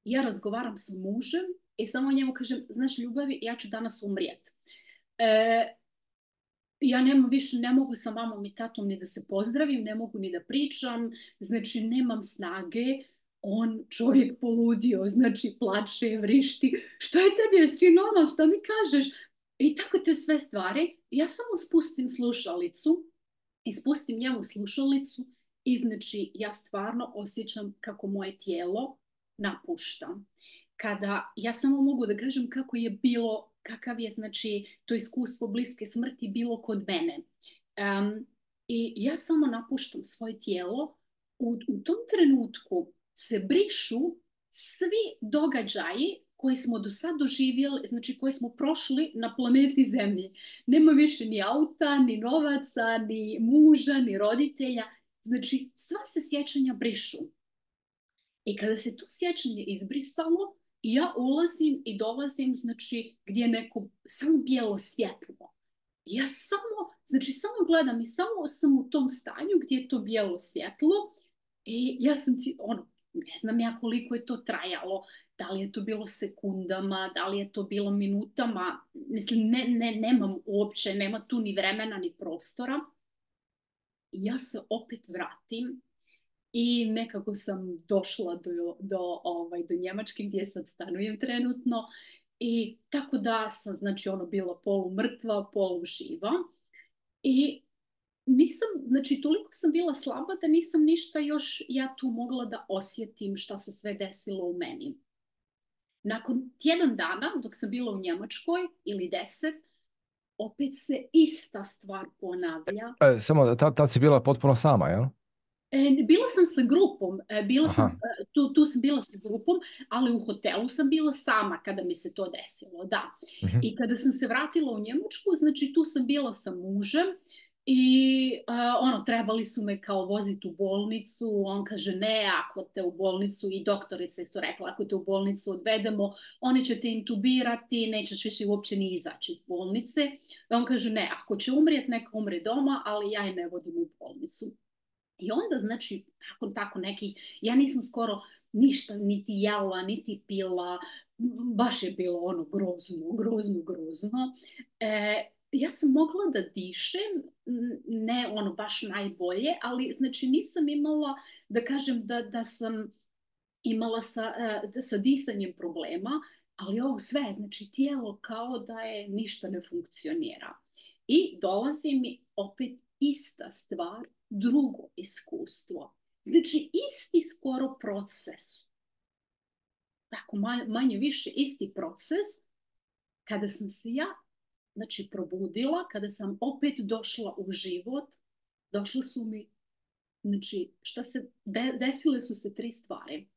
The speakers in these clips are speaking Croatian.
ja razgovaram sa mužem i samo njemu kažem, znaš ljubavi, ja ću danas umrijeti. E, ja nemam više, ne mogu sa mamom i tatom ni da se pozdravim, ne mogu ni da pričam, znači nemam snage. On čovjek poludio, znači plače, vrišti, što je tebi, jesi ti normalan, šta mi kažeš? I tako te sve stvari. Ja samo spustim slušalicu i spustim njemu slušalicu i znači ja stvarno osjećam kako moje tijelo napušta. Kada ja samo mogu da kažem kako je bilo, kakav je znači to iskustvo bliske smrti bilo kod mene. I ja samo napuštam svoje tijelo. U tom trenutku se brišu svi događaji koji smo do sad doživjeli, znači koji smo prošli na planeti Zemlji. Nema više ni auta, ni novaca, ni muža, ni roditelja. Znači, sva se sjećanja brišu. I kada se to sjećanje izbrisalo, ja ulazim i dolazim, znači, gdje je neko samo bijelo svjetlo. Ja samo, znači, samo gledam i samo sam u tom stanju gdje je to bijelo svjetlo i ja sam, ono, ne znam ja koliko je to trajalo, da li je to bilo sekundama, da li je to bilo minutama, mislim, nemam uopće, nema tu ni vremena ni prostora. I ja se opet vratim i nekako sam došla do Njemačke gdje sad stanujem trenutno i tako da sam znači ono bila polumrtva, poluživa i nisam, znači toliko sam bila slaba da nisam ništa još ja tu mogla da osjetim šta se sve desilo u meni. Nakon tjedan dana dok sam bila u Njemačkoj ili 10, opet se ista stvar ponavlja. Samo, tad si bila potpuno sama, jel? Bila sam sa grupom, Aha. tu sam bila sa grupom, ali u hotelu sam bila sama kada mi se to desilo, da. Mhm. I kada sam se vratila u Njemačku, znači tu sam bila sa mužem i ono, trebali su me kao voziti u bolnicu, on kaže ne, ako te u bolnicu, i doktorice su rekla, ako te u bolnicu odvedemo, oni će te intubirati, nećeš više uopće ni izaći iz bolnice. I on kaže ne, ako će umrijeti, neka umre doma, ali ja je ne vodim u bolnicu. I onda, znači, tako nekih, ja nisam skoro ništa niti jela, niti pila, baš je bilo ono grozno, grozno, grozno. Ja sam mogla da dišem, ne ono baš najbolje, ali znači nisam imala, da kažem da sam imala sa disanjem problema, ali ovo sve, znači tijelo kao da je ništa ne funkcionira. I dolazi mi opet ista stvar, drugo iskustvo. Znači isti skoro proces. Tako manje više isti proces kada sam se ja znači probudila, kada sam opet došla u život, došle su mi, znači desile su se 3 stvari.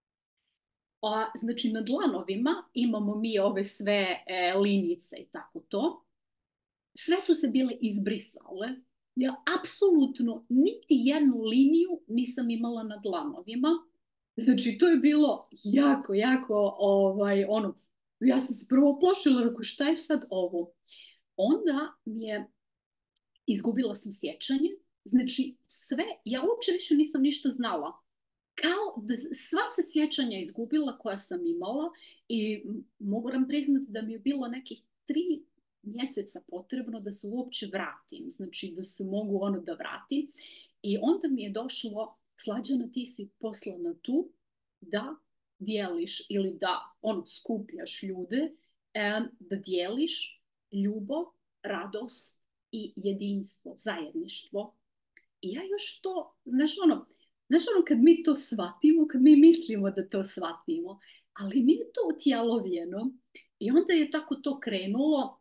Znači na dlanovima imamo mi ove sve linijice i tako to. Sve su se bile izbrisale. Ja apsolutno niti jednu liniju nisam imala na dlanovima. Znači to je bilo jako, jako ono, ja sam se prvo plašila, rekao šta je sad ovo? Onda mi je, izgubila sam sjećanje, znači sve, ja uopće više nisam ništa znala. Kao da sva se sjećanja izgubila koja sam imala i moram priznati da mi je bilo nekih 3 mjeseca potrebno da se uopće vratim, znači da se mogu ono da vratim. I onda mi je došlo, Slađana, ti si poslana tu da dijeliš ili da ono skupljaš ljude, da dijeliš ljubav, radost i jedinstvo, zajedništvo. I ja još to, znaš ono kad mi to shvatimo, kad mi mislimo da to shvatimo, ali nije to utjelovljeno. I onda je tako to krenulo,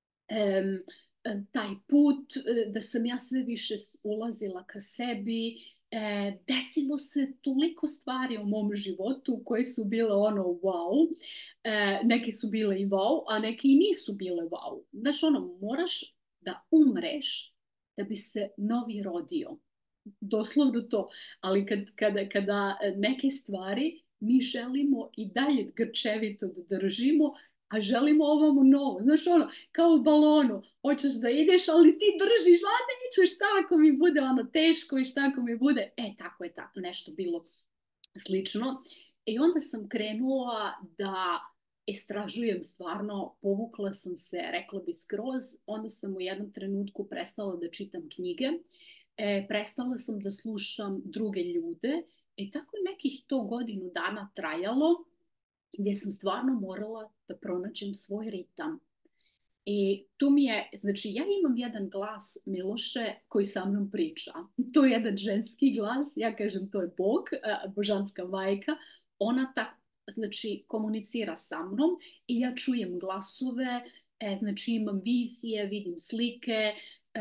taj put da sam ja sve više ulazila ka sebi, desilo se toliko stvari u mom životu koje su bile ono wow, neke su bile i wow, a neke i nisu bile wow. Znaš ono, moraš da umreš da bi se novi rodio. Doslovno to. Ali kada neke stvari mi želimo i dalje grčevito da držimo, a želimo ovamo novo. Znaš ono, kao u balonu, hoćeš da ideš, ali ti držiš, a neću, šta ako mi bude ono teško i šta ako mi bude. Tako je nešto bilo slično. I onda sam krenula da istražujem stvarno, povukla sam se, rekla bi skroz, onda sam u jednom trenutku prestala da čitam knjige, prestala sam da slušam druge ljude i tako je nekih to godinu dana trajalo gdje sam stvarno morala da pronađem svoj ritam. I tu mi je, znači ja imam jedan glas Miloše koji sa mnom priča. To je jedan ženski glas, ja kažem to je Bog, božanska majka. Ona tako, znači komunicira sa mnom i ja čujem glasove, znači imam vizije, vidim slike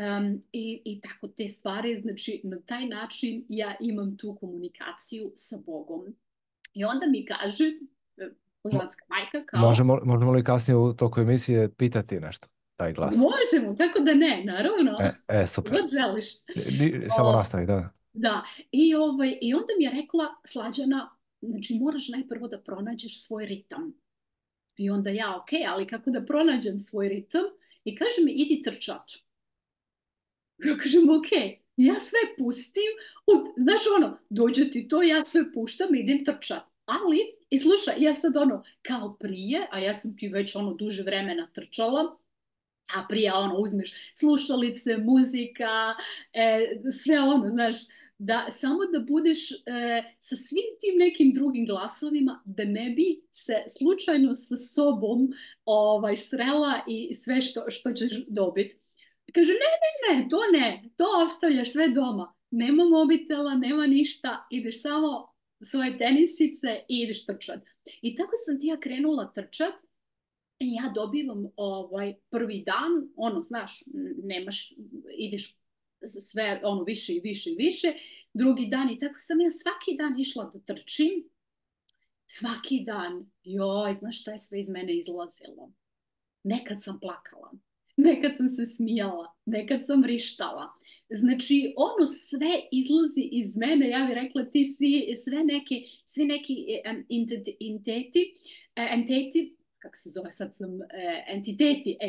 i tako te stvari. Znači na taj način ja imam tu komunikaciju sa Bogom. I onda mi kaže Mo- božanska majka kao možemo li kasnije u toku emisije pitati nešto, taj glas? možemo, kako da ne, naravno. Super. God želiš. Samo O, nastavi, da. da. I onda mi je rekla Slađana, znači moraš najprvo da pronađeš svoj ritam. I onda ja, ok, ali kako da pronađem svoj ritam? I kaže mi, idi trčat. Ja kažem, ok, ja sve pustim, znaš ono, dođe ti to, ja sve puštam, idem trčat. Ali, i slušaj, ja sad ono, kao prije, a ja sam ti već ono duže vremena trčala, a prije ono uzmeš slušalice, muzika, sve ono, znaš, da samo da budeš sa svim tim nekim drugim glasovima, da ne bi se slučajno sa sobom srela i sve što ćeš dobiti. Kaže, ne, to ostavljaš sve doma. Nema mobitela, nema ništa, ideš samo svoje tenisice i ideš trčat. I tako sam ti ja krenula trčat. I ja dobivam prvi dan, ono, znaš, nemaš, ideš sve, ono, više i više i više, drugi dan i tako sam ja svaki dan išla da trčim, svaki dan, joj, znaš šta je sve iz mene izlazilo? Nekad sam plakala, nekad sam se smijala, nekad sam rištala. Znači, ono sve izlazi iz mene, ja bih rekla ti svi neki entiteti, kako se zove, sad sam entiteti,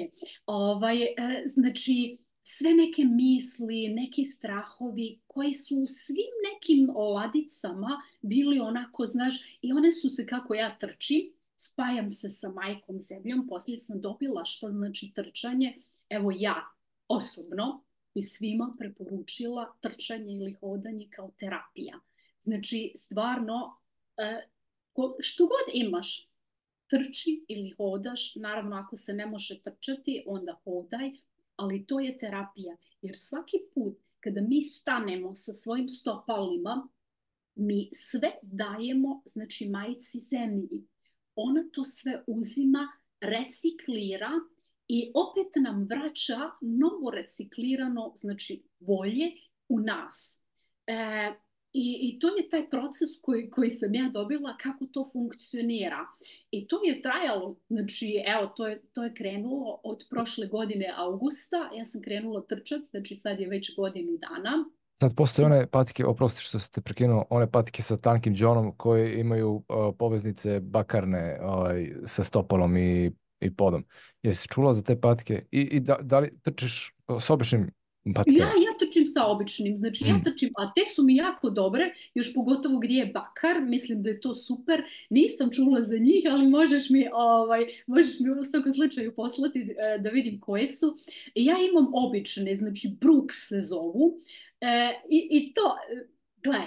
znači sve neke misli, neki strahovi koji su u svim nekim ladicama bili onako, znaš, i one su se kako ja trčim, spajam se sa majkom zemljom, poslije sam dobila što znači trčanje. Evo ja osobno bi svima preporučila trčanje ili hodanje kao terapija. Znači stvarno što god imaš, trči ili hodaš, naravno ako se ne može trčati, onda hodaj, ali to je terapija. Jer svaki put kada mi stanemo sa svojim stopalima, mi sve dajemo, znači majici zemlji. Ona to sve uzima, reciklira i opet nam vraća novo reciklirano, znači bolje u nas. I to je taj proces koji sam ja dobila kako to funkcionira. I to je trajalo, znači evo to je krenulo od prošle godine augusta, ja sam krenula trčati, znači sad je već godinu dana. Sad postoje one patike, oprosti što ste prekinuo, one patike sa tankim džonom koje imaju poveznice bakarne sa stopalom i podom. Jesi čula za te patike? I da li trčiš s običnim patikama? Ja trčim sa običnim, znači ja Mm. trčim, a te su mi jako dobre, još pogotovo gdje je bakar, mislim da je to super, nisam čula za njih, ali možeš mi u svakom slučaju poslati da vidim koje su. Ja imam obične, znači Brooks se zovu, i to, gle,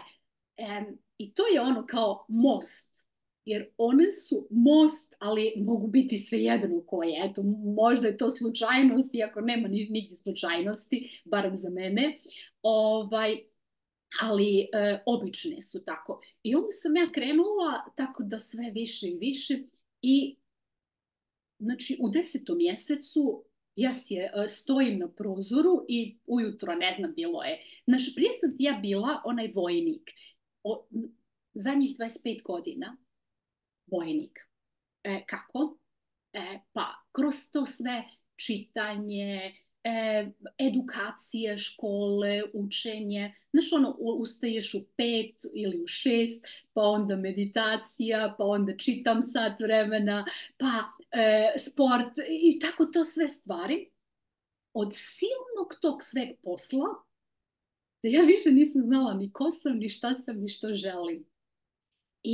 i to je ono kao most, jer one su most, ali mogu biti svejedno koje. Eto, možda je to slučajnost, iako nema nigdje slučajnosti, barem za mene. Ovaj, ali obične su tako. I onda sam ja krenula tako da sve više i više i znači u 10. mjesecu stojim na prozoru i ujutro, ne znam, bilo je. Znaš, prije sam ti ja bila onaj vojnik. O, zadnjih 25 godina vojnik. Kako? Pa kroz to sve čitanje, edukacije, škole, učenje. Znaš, ono, ustaješ u 5 ili u 6, pa onda meditacija, pa onda čitam sat vremena, pa sport i tako to sve stvari. Od silnog tog sveg posla, da ja više nisam znala ni ko sam, ni šta sam, ni što želim. I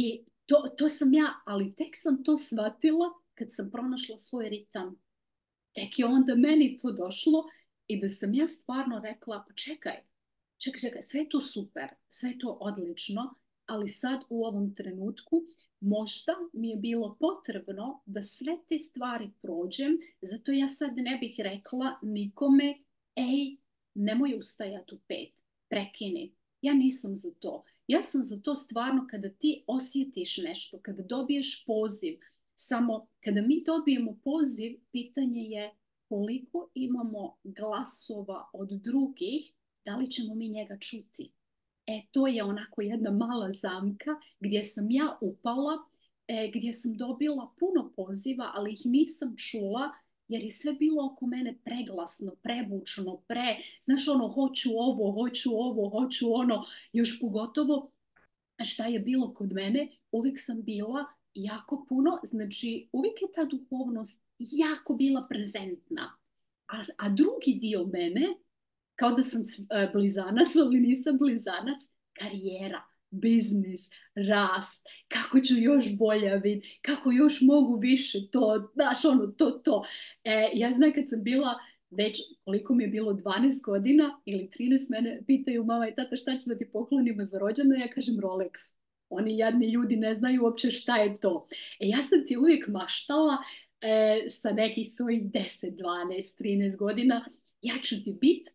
To sam ja, ali tek sam to shvatila kad sam pronašla svoj ritam. Tek je onda meni to došlo i da sam ja stvarno rekla, pa čekaj, sve je to super, sve je to odlično, ali sad u ovom trenutku možda mi je bilo potrebno da sve te stvari prođem, zato ja sad ne bih rekla nikome, ej, nemoj ustajati u 5, prekini. Ja nisam za to. Ja sam za to stvarno kada ti osjetiš nešto, kada dobiješ poziv, samo kada mi dobijemo poziv, pitanje je koliko imamo glasova od drugih, da li ćemo mi njega čuti. To je onako jedna mala zamka gdje sam ja upala, gdje sam dobila puno poziva, ali ih nisam čula jer je sve bilo oko mene preglasno, prebučno, znaš ono, hoću ovo, hoću ono, još pogotovo šta je bilo kod mene, uvijek sam bila jako puno, znači uvijek je ta duhovnost jako bila prezentna. A drugi dio mene, kao da sam blizanac, ali nisam blizanac, karijera, biznis, rast, kako ću još bolje biti, kako još mogu više to, znaš ono, to. Ja znam kad sam bila već, koliko mi je bilo, 12 godina ili 13, mene pitaju mama i tata šta će da ti poklonimo za rođendan, ja kažem Rolex. Oni jadni ljudi ne znaju uopće šta je to. Ja sam ti uvijek maštala sa nekih svojih 10, 12, 13 godina, ja ću ti biti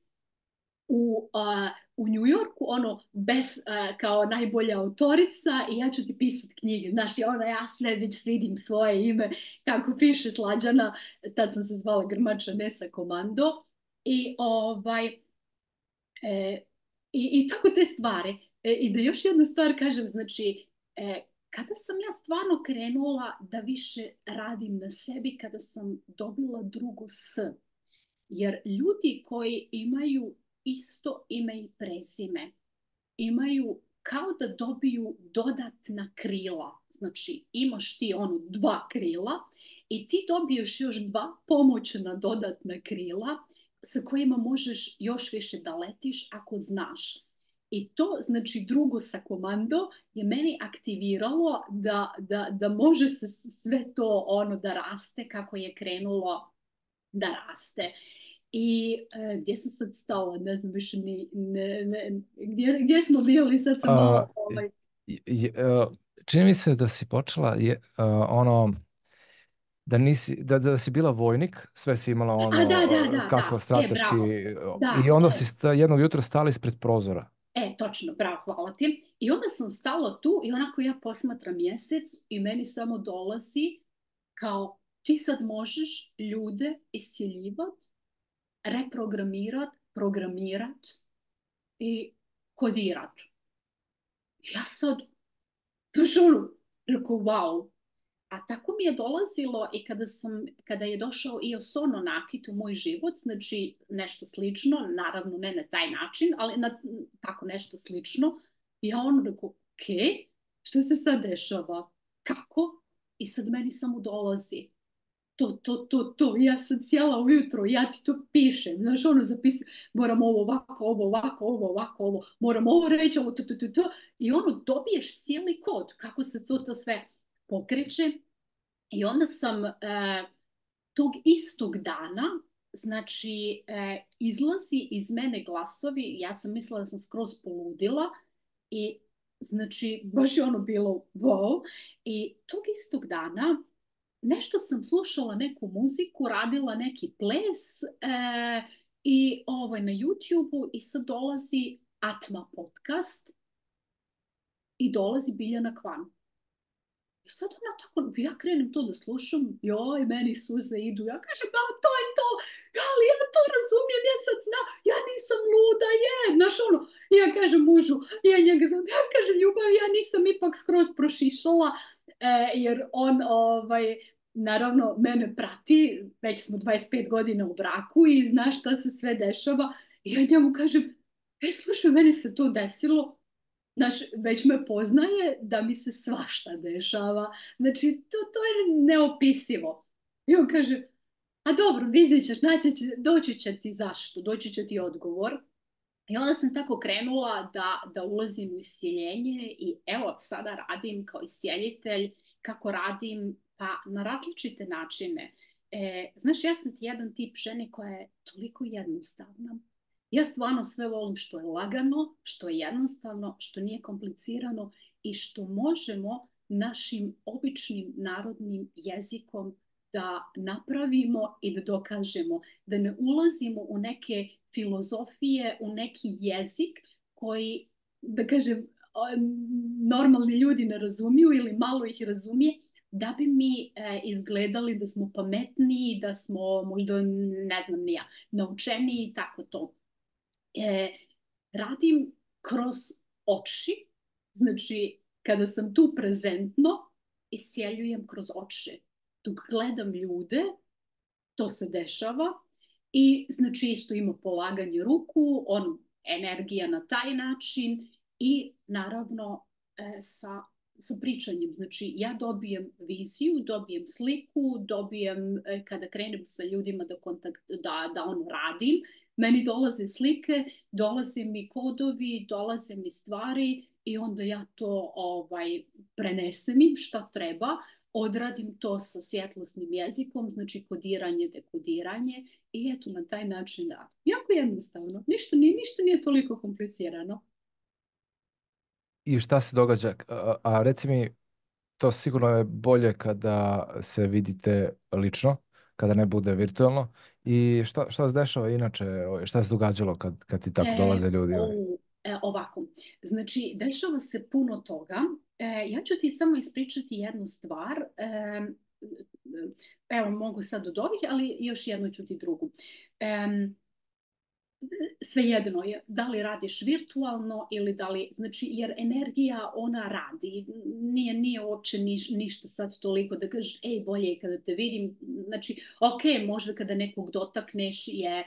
u New Yorku, ono, kao najbolja autorica i ja ću ti pisati knjige. Znaš, ja sve već vidim svoje ime, kako piše Slađana, tad sam se zvala Grmača Nesa Komando i i tako te stvari. I da još jednu stvar kažem, znači, kada sam ja stvarno krenula da više radim na sebi, kada sam dobila drugo S, jer ljudi koji imaju isto ime i prezime, imaju kao da dobiju dodatna krila. Znači, imaš ti ono 2 krila i ti dobiješ još 2 pomoćna dodatna krila sa kojima možeš još više da letiš ako znaš. I to, znači, drugo sa komando je meni aktiviralo da može se sve to ono da raste kako je krenulo da raste. I gdje sam sad stala, ne znam više gdje smo bili, sad sam malo čini mi se da si počela ono da si bila vojnik, sve si imala ono kako strateški i onda si jednog jutra stala ispred prozora. Točno, bravo, hvala ti. I onda sam stala tu i onako ja posmatram mjesec i meni samo dolazi kao ti sad možeš ljude iscijeljivati, reprogramirat, programirat i kodirat. Ja sad, znaš ono, rekao, wow. A tako mi je dolazilo i kada je došao i Osono Nakit u moj život, znači nešto slično, naravno ne na taj način, ali tako nešto slično. I ja ono rekao, što se sad dešava? Kako? I sad meni samo dolazi. To. Ja sam cijela ujutro, ja ti to pišem, znaš, ono zapisujem, moram ovo ovako, moram ovo reći, ovo to. I ono, dobiješ cijeli kod, kako se to sve pokreće. I onda sam tog istog dana, znači, izlazi iz mene glasovi, ja sam mislila da sam skroz poludila i, znači, baš je ono bilo wow. I tog istog dana nešto sam slušala neku muziku, radila neki ples i na YouTube-u i sad dolazi Atma podcast i dolazi Biljana Kvan. I sad ona tako, ja krenem to da slušam, joj, meni suze idu, ja kažem, ba, to je to, ali ja to razumijem, ja sad znam, ja nisam luda, znaš ono, ja kažem mužu, ja njega znam, ja kažem, ljubav, ja nisam ipak skroz prošišala, jer on, naravno, mene prati, već smo 25 godina u braku i zna šta se sve dešava, i ja njemu kažem, slušaj, meni se to desilo, znaš, već me poznaje da mi se svašta dešava. Znači, to je neopisivo. I on kaže, a dobro, vidjet ćeš, doći će ti zašto, doći će ti odgovor. I onda sam tako krenula da ulazim u iscijeljenje i evo sada radim kao iscijeljitelj. Kako radim? Pa na različite načine. Znaš, ja sam ti jedan tip žene koja je toliko jednostavna. Ja stvarno sve volim što je lagano, što je jednostavno, što nije komplicirano i što možemo našim običnim narodnim jezikom da napravimo i da dokažemo, da ne ulazimo u neke filozofije, u neki jezik koji, da kažem, normalni ljudi ne razumiju ili malo ih razumije, da bi mi izgledali da smo pametniji, da smo možda, ne znam ni ja, naučeniji i tako to. Radim kroz oči, znači kada sam tu prezentno, isceljujem kroz oči. Dok gledam ljude, to se dešava i znači isto ima polaganje ruku, energija na taj način i naravno sa pričanjem. Znači ja dobijem viziju, dobijem sliku, dobijem kada krenem sa ljudima da radim, meni dolaze slike, dolaze mi kodovi, dolaze mi stvari i onda ja to prenesem im šta treba, odradim to sa svjetlosnim jezikom, znači kodiranje, dekodiranje i eto na taj način da. Jako jednostavno, ništa nije toliko komplicirano. I šta se događa? A reci mi, to sigurno je bolje kada se vidite lično, kada ne bude virtualno. I šta se dešava inače? Šta se događalo kad ti tako dolaze ljudi? Ovako, znači dešava se puno toga. Ja ću ti samo ispričati jednu stvar. Evo, mogu sad od ovih, ali još jednu ću ti drugu. Svejedno je da li radiš virtualno ili da li, znači jer energija ona radi, nije uopće ništa sad toliko da kažeš bolje je kada te vidim, znači ok, možda kada nekog dotakneš je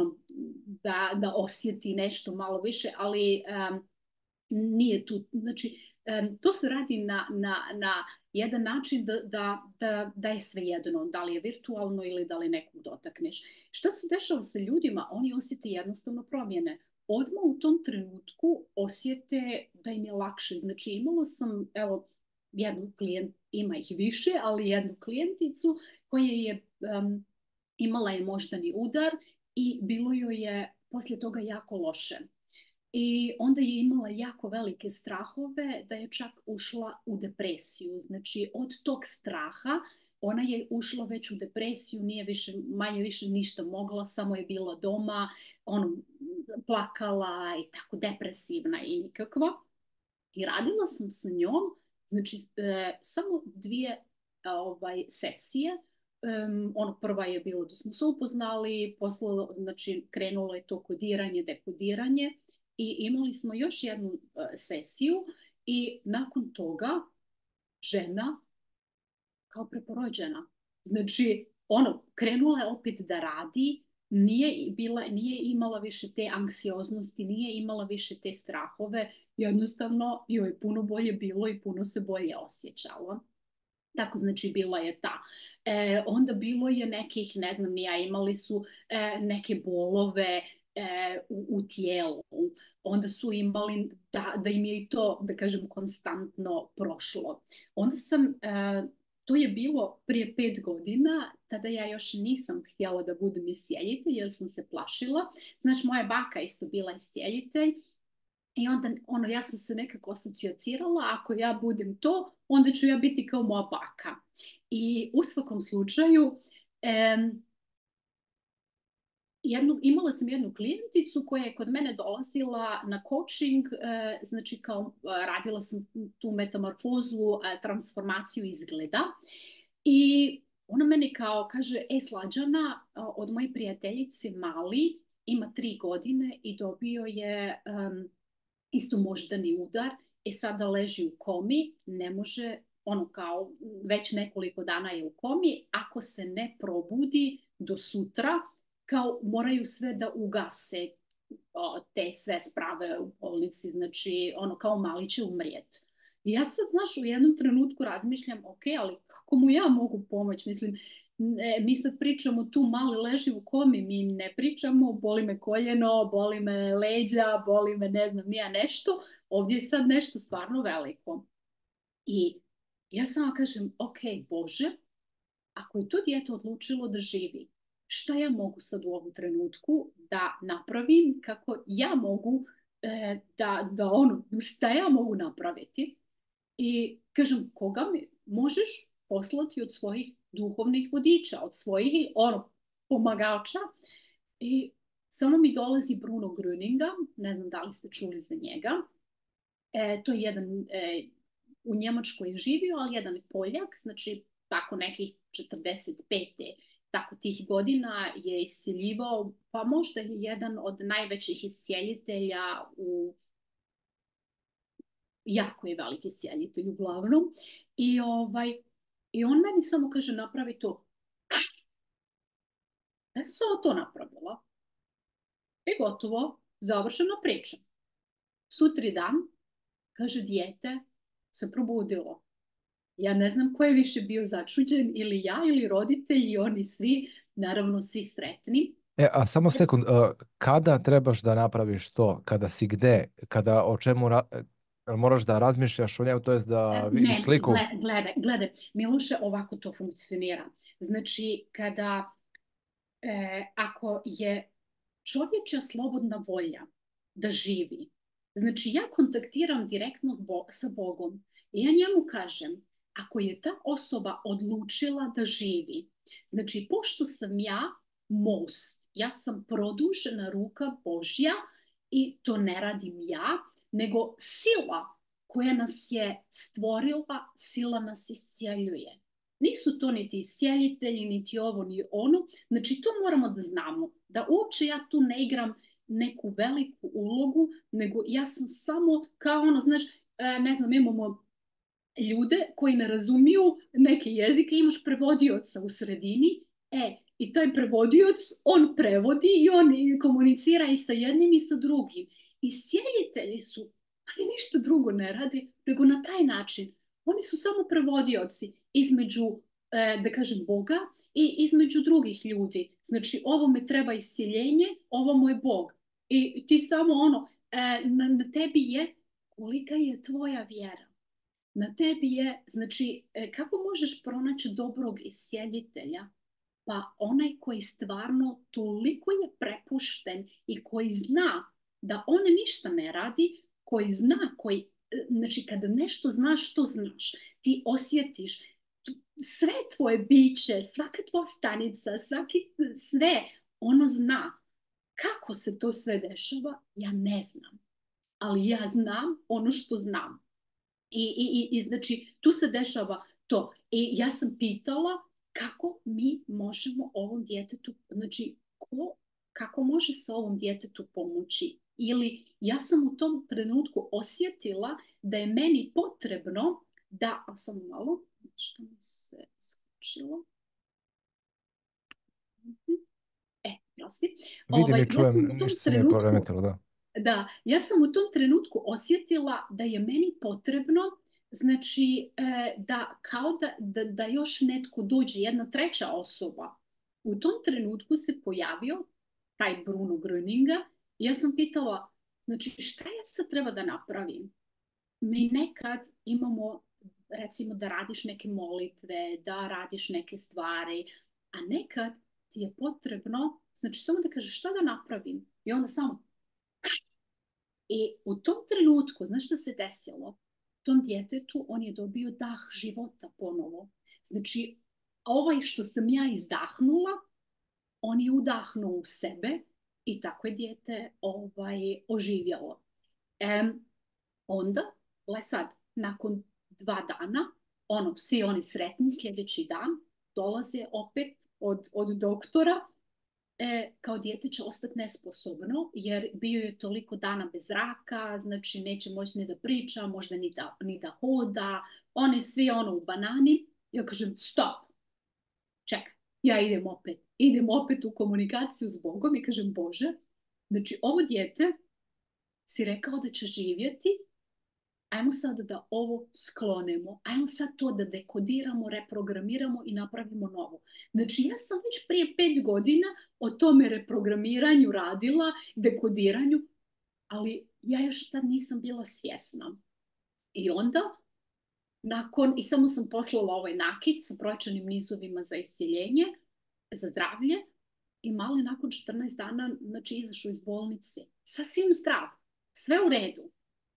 da osjeti nešto malo više, ali nije tu, znači to se radi na jedan način da je svejedno, da li je virtualno ili da li nekog dotakneš. Šta se dešava sa ljudima? Oni osjete jednostavno promjene. Odmah u tom trenutku osjete da im je lakše. Znači imala sam, evo, jednu ima ih više, ali jednu klijenticu koja je imala je moždani udar i bilo joj je poslije toga jako loše. I onda je imala jako velike strahove da je čak ušla u depresiju. Znači od tog straha ona je ušla već u depresiju, nije manje više ništa mogla, samo je bila doma, plakala i tako depresivna i nikakva. I radila sam sa njom, znači samo 2 sesije. Prva je bilo da smo se upoznali, posle, znači krenulo je to kodiranje, dekodiranje i imali smo još jednu sesiju i nakon toga žena kao preporođena. Znači, krenula je opet da radi, nije imala više te anksioznosti, nije imala više te strahove, jednostavno joj je puno bolje bilo i puno se bolje osjećala. Tako, znači, bila je ta. Onda bilo je nekih, ne znam ni ja, imali su neke bolove u tijelu. Onda su imali da im je i to, da kažem, konstantno prošlo. Onda sam, to je bilo prije 5 godina, tada ja još nisam htjela da budem iscijeljitelj jer sam se plašila. Znaš, moja baka isto bila iscijeljitelj. I onda ja sam se nekako asociocirala, ako ja budem to, onda ću ja biti kao moja baka. I u svakom slučaju, imala sam jednu klijenticu koja je kod mene dolazila na coaching, znači kao radila sam tu metamorfozu, transformaciju izgleda. I ona meni kao kaže, Slađana, od moje prijateljice Mali ima 3 godine i dobio je isto moždani udar i sada leži u komi, ne može, kao već nekoliko dana je u komi, ako se ne probudi do sutra, kao moraju sve da ugase te sve sprave u bolnici, znači kao Mali će umrijeti. I ja sad, znaš, u jednom trenutku razmišljam, ok, ali kako mu ja mogu pomoći? Mislim, mi sad pričamo tu mali leži u komi, mi ne pričamo, boli me koljeno, boli me leđa, boli me ne znam nija nešto, ovdje je sad nešto stvarno veliko. I ja samo kažem, ok, Bože, ako je to dijete odlučilo da živi, šta ja mogu sad u ovom trenutku da napravim, kako ja mogu šta ja mogu napraviti? I kažem, koga mi možeš poslati od svojih duhovnih vodiča, od svojih pomagača? I samo mi dolazi Bruno Gröninga, ne znam da li ste čuli za njega. To je jedan, u Njemačkoj je živio, ali jedan Poljak, znači tako nekih 45. tako tih godina je isceljivao, pa možda je jedan od najvećih iscijeljitelja jako je veliki iscijeljitelj uglavnom. I on meni samo kaže, napravi to. Ja sam samo to napravila. I gotovo, završena priča. Sutri dan, kaže, dijete se probudilo. Ja ne znam ko je više bio začuđen, ili ja, ili roditelji, i oni svi, naravno svi sretni. A samo sekund, kada trebaš da napraviš to? Kada si gde? Kada o čemu moraš da razmišljaš o njemu, to jest da vidiš Ne, sliku? gledaj, Miloše, ovako to funkcionira. Znači, ako je čovječja slobodna volja da živi, znači ja kontaktiram direktno sa Bogom i ja njemu kažem, ako je ta osoba odlučila da živi, znači pošto sam ja most, ja sam produžena ruka Božja i to ne radim ja, nego sila koja nas je stvorila, sila nas iscijeljuje. Nisu to niti iscijeljitelji, niti ovo, ni ono. Znači, to moramo da znamo. Da uopće ja tu ne igram neku veliku ulogu, nego ja sam samo kao znaš, ne znam, imamo ljude koji ne razumiju neke jezike, imaš prevodioca u sredini, i taj prevodioc, on prevodi i on komunicira i sa jednim i sa drugim. Iscijeljitelji su, ali ništa drugo ne radi, nego na taj način. Oni su samo prevodioci između, da kažem, Boga i između drugih ljudi. Znači, ovome treba iscijeljenje, ovo je Bog. I ti samo na tebi je kolika je tvoja vjera. Na tebi je, znači, kako možeš pronaći dobrog iscijeljitelja? Pa onaj koji stvarno toliko je prepušten i koji zna da on ništa ne radi, koji zna, znači kada nešto znaš, to znaš, ti osjetiš sve tvoje biće, svaka tvoja stanica, sve, ono zna. Kako se to sve dešava, ja ne znam. Ali ja znam ono što znam. I znači, tu se dešava to. I ja sam pitala kako mi možemo ovom djetetu, znači, kako može se ovom djetetu pomoći? Ili ja sam u tom trenutku osjetila da je meni potrebno da, samo malo, što mi se skočilo. Prosti. Vidim i čujem, ja sam u tom ništa se nije poremetilo, da. Da, ja sam u tom trenutku osjetila da je meni potrebno, znači, da još netko dođe, jedna treća osoba. U tom trenutku se pojavio taj Bruno Gröninga i ja sam pitala, znači, šta ja sad treba da napravim? Mi nekad imamo, recimo, da radiš neke molitve, da radiš neke stvari, a nekad ti je potrebno, znači, samo da kažeš šta da napravim. I onda samo i u tom trenutku, znaš šta se desilo? Tom djetetu on je dobio dah života ponovo. Znači, ovaj što sam ja izdahnula, on je udahnuo u sebe i tako je dijete oživjelo. Onda, sad, nakon 2 dana, svi oni sretni, sljedeći dan, dolaze opet od doktora, kao dijete će ostati nesposobno jer bio je toliko dana bez zraka, znači neće moći ni da priča, možda ni da hoda, oni svi u banani. Ja kažem, stop, čekaj, ja idem opet u komunikaciju s Bogom i kažem, Bože, znači ovo dijete si rekao da će živjeti, ajmo sad da ovo sklonemo, ajmo sad to da dekodiramo, reprogramiramo i napravimo novo. Znači ja sam već prije 5 godina o tome reprogramiranju radila, dekodiranju, ali ja još tad nisam bila svjesna. I onda, i samo sam poslala ovaj nakit sa brojčanim nizovima za iscjeljenje, za zdravlje, i mali nakon 14 dana, znači, izašao iz bolnice. Sasvim zdrav, sve u redu.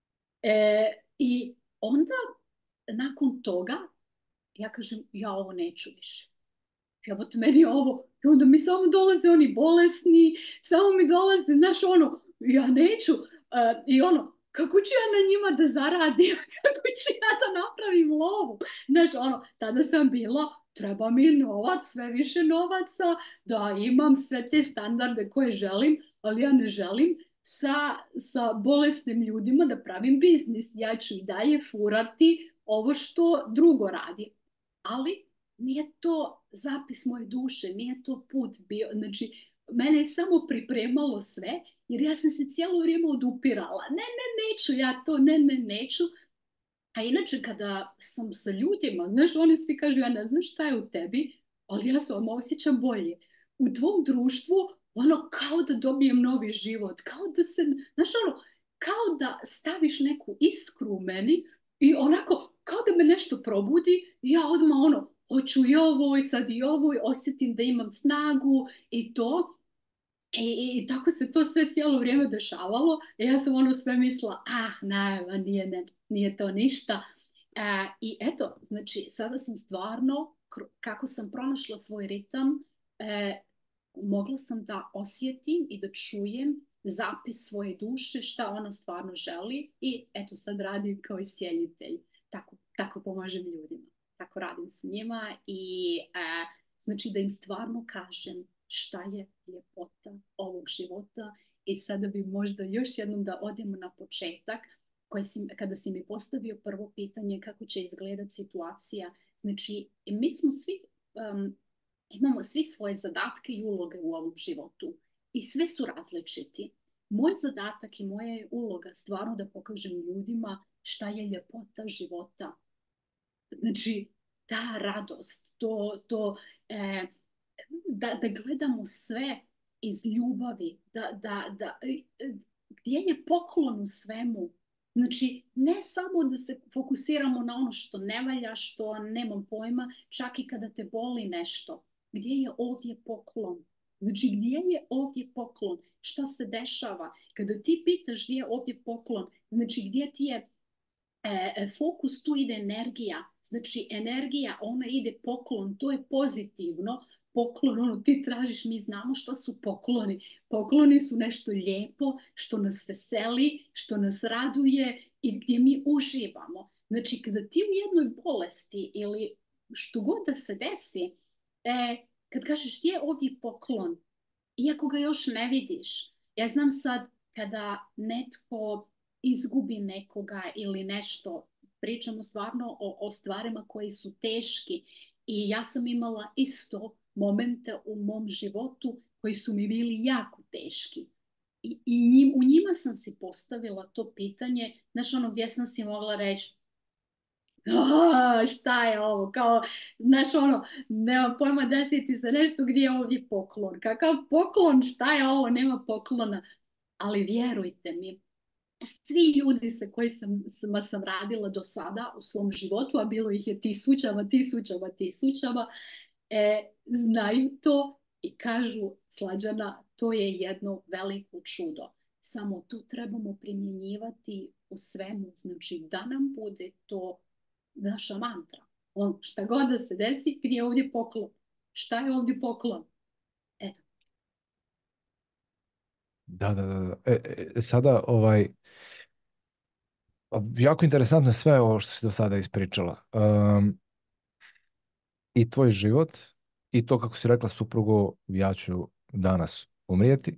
I onda, nakon toga, ja kažem, ja ovo neću više. Jebote, meni ovo, i onda mi samo dolaze oni bolesni, samo mi dolaze, znaš, ono, ja neću, i ono, kako ću ja na njima da zaradim, kako ću ja da napravim lovu, znaš, ono, tada sam bila, treba mi novac, sve više novaca, da imam sve te standarde koje želim, ali ja ne želim sa bolesnim ljudima da pravim biznis, ja ću i dalje furati ovo što drugo radi, ali nije to zapis moje duše, nije to put bio, znači, mene je samo pripremalo sve, jer ja sam se cijelo vrijeme odupirala. Ne, neću ja to, neću. A inače, kada sam sa ljudima, znaš, oni svi kažu, ja ne znam šta je u tebi, ali ja se osjećam bolje. U tvom društvu, ono, kao da dobijem novi život, kao da se, znaš, ono, kao da staviš neku iskru u meni i onako, kao da me nešto probudi i ja odmah, ono, hoću i ovo i sad i ovo i osjetim da imam snagu i to. I tako se to sve cijelo vrijeme dešavalo. I ja sam ono sve mislila, najva, nije to ništa. I eto, znači, sada sam stvarno, kako sam pronašla svoj ritam, mogla sam da osjetim i da čujem zapis svoje duše, šta ona stvarno želi, i eto, sad radim kao iscijelitelj. Tako pomažem ljudima. Tako radim s njima i znači da im stvarno kažem šta je ljepota ovog života. I sada bi možda još jednom da odemo na početak, kada si mi postavio prvo pitanje kako će izgledati situacija. Znači, mi smo svi, imamo svi svoje zadatke i uloge u ovom životu i sve su različiti. Moj zadatak i moja je uloga stvarno da pokažem ljudima šta je ljepota života. Znači, ta radost, da gledamo sve iz ljubavi, gdje je poklon u svemu. Znači, ne samo da se fokusiramo na ono što ne valja, što nemam pojma, čak i kada te boli nešto. Gdje je ovdje poklon? Znači, gdje je ovdje poklon? Šta se dešava? Kada ti pitaš gdje je ovdje poklon, znači gdje ti je fokus, tu ide energija. Znači, energija, ona ide poklon, to je pozitivno. Poklon, ono, ti tražiš, mi znamo što su pokloni. Pokloni su nešto lijepo, što nas veseli, što nas raduje i gdje mi uživamo. Znači, kada ti u jednoj bolesti ili što god da se desi, kad kažeš gdje je ovdje poklon, iako ga još ne vidiš, ja znam sad kada netko izgubi nekoga ili nešto, pričamo stvarno o stvarima koji su teški, i ja sam imala isto momente u mom životu koji su mi bili jako teški. I u njima sam si postavila to pitanje, znaš, ono, gdje sam si mogla reći, šta je ovo, kao, znaš, ono, nema pojma, desiti se nešto, gdje je ovdje poklon, kakav poklon, šta je ovo, nema poklona. Ali vjerujte mi, svi ljudi sa kojima sam radila do sada u svom životu, a bilo ih je tisućama, znaju to i kažu, Slađana, to je jedno veliko čudo. Samo to trebamo primjenjivati u svemu. Znači, da nam bude to naša mantra. Šta god da se desi, gdje je ovdje poklon? Šta je ovdje poklon? Eto. Da. Sada, jako interesantno sve ovo što si do sada ispričala. I tvoj život, i to kako si rekla suprugu, ja ću danas umrijeti.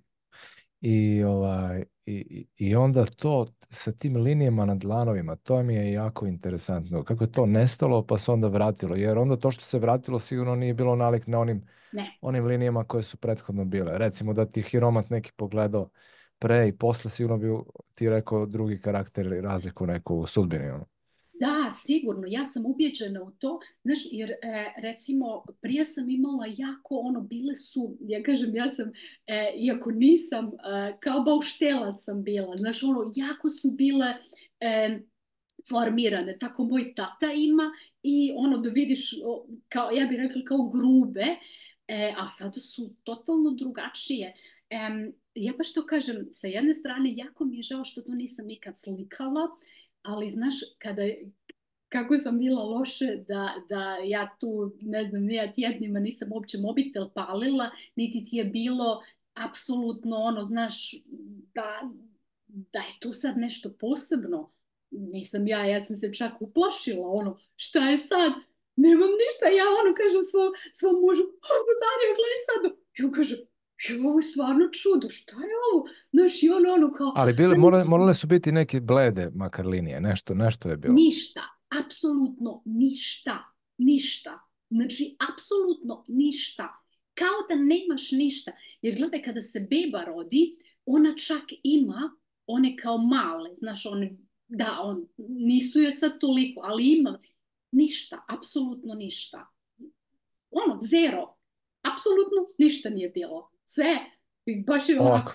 I onda to sa tim linijama na dlanovima, to mi je jako interesantno. Kako je to nestalo pa se onda vratilo. Jer onda to što se vratilo sigurno nije bilo nalik na onim linijama koje su prethodno bile. Recimo da ti je hiromat neki pogledao pre i posle sigurno bi ti rekao drugi karakter i razliku neku u sudbini. Ono. Da, sigurno, ja sam ubijeđena u to, znaš, jer recimo prije sam imala jako ono, bile su, ja kažem, ja sam, iako nisam, kao bauštelac sam bila, znaš, ono, jako su bile formirane, tako moj tata ima i ono da vidiš, kao, ja bih rekla kao grube, a sada su totalno drugačije. Ja baš to kažem, sa jedne strane, jako mi je žao što to nisam nikad slikala, ali znaš, kako sam bila loše da ja tu, ne znam, ja tjednima nisam uopće mobitel palila, niti ti je bilo apsolutno ono, znaš, da je to sad nešto posebno. Nisam ja sam se čak uplašila, ono, šta je sad? Nemam ništa, ja ono kažem svom mužu, Zanija, gledaj sad. I on kaže, ovo je stvarno čudo, šta je ovo? Znaš, i ono kao, Ali morale su biti neke blede makar linije, nešto je bilo. ništa, apsolutno ništa, ništa. Znači, apsolutno ništa. Kao da nemaš ništa. Jer gledaj, kada se beba rodi, ona čak ima one kao male, znaš, one, da, nisu je sad toliko, ali ima ništa, apsolutno ništa. Ono, zero. Apsolutno ništa nije bilo. Sve, baš je Ovako, onako.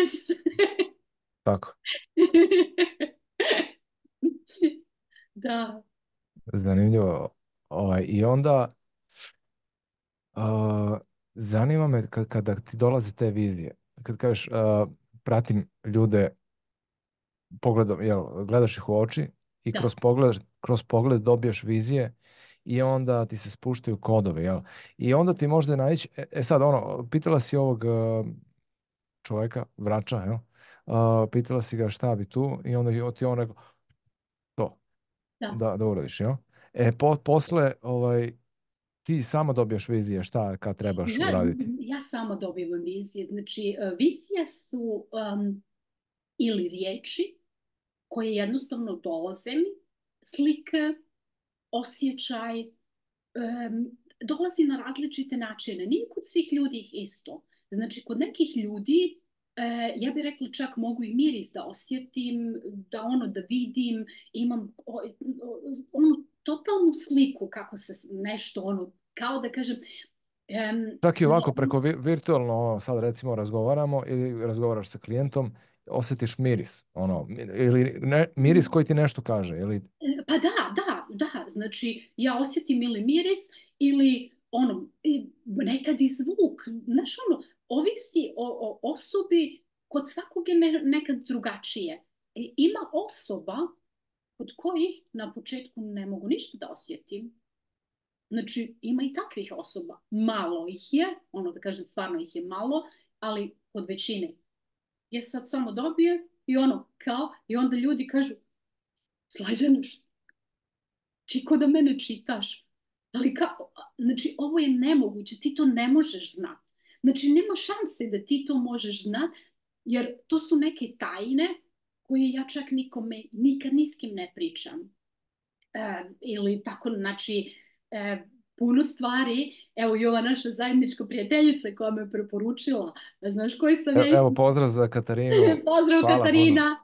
tako. Da, Zanimljivo. I onda a, zanima me kada ti dolaze te vizije, kad kažeš pratim ljude pogledom, gledaš ih u oči i da, kroz pogled dobiješ vizije i onda ti se spuštaju kodovi, jel? I onda ti možda naići, sad ono, pitala si ovog čovjeka, vrača, jel? Pitala si ga šta bi tu i onda ti on rekao to, da. da uradiš, jel? Posle, ti samo dobiješ vizije šta kad trebaš Ja, uraditi. ja sama dobivam vizije. Znači, vizije su ili riječi koje jednostavno dolaze mi, slike, osjećaj, dolazi na različite načine. Nije kod svih ljudi ih isto. Znači, kod nekih ljudi, ja bih rekla čak mogu i miris da osjetim, da ono da vidim, imam onu totalnu sliku kako se nešto ono, kao da kažem, Čak i ne, ovako preko virtualno sad recimo razgovaramo ili razgovaraš sa klijentom, osjetiš miris, ili miris koji ti nešto kaže, ili pa da, znači ja osjetim ili miris ili ono, nekad i zvuk, znaš ono, ovisi o osobi, kod svakog je nekad drugačije. Ima osoba kod kojih na početku ne mogu ništa da osjetim. Znači, ima i takvih osoba. Malo ih je, ono da kažem, stvarno ih je malo, ali kod većine. Je sad samo dobije i ono, kao, i onda ljudi kažu, Slađane, ti ko da mene čitaš. Ali kako? Znači, ovo je nemoguće, ti to ne možeš znati. Znači, nema šanse da ti to možeš znati, jer to su neke tajne koje ja čak nikome, nikad ni s kim ne pričam. Ili tako, znači, puno stvari, evo i ova naša zajednička prijateljica koja me preporučila, znaš koji sam ja evo isto... pozdrav za Katarinu, Pozdrav hvala puno. Katarina!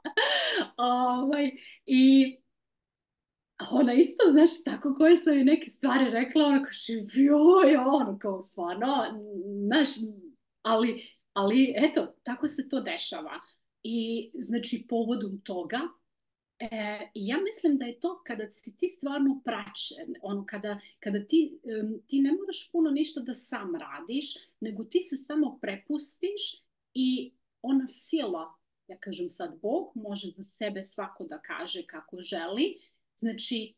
I ona isto, znaš, tako koje sam i neke stvari rekla, ona kaže, joj, ono, kao stvarno, znaš, ali, eto, tako se to dešava. I, znači, povodom toga, ja mislim da je to kada si ti stvarno praćen, ono, kada ti ne moraš puno ništa da sam radiš, nego ti se samo prepustiš i ona sila, ja kažem sad Bog, može za sebe svako da kaže kako želi, znači,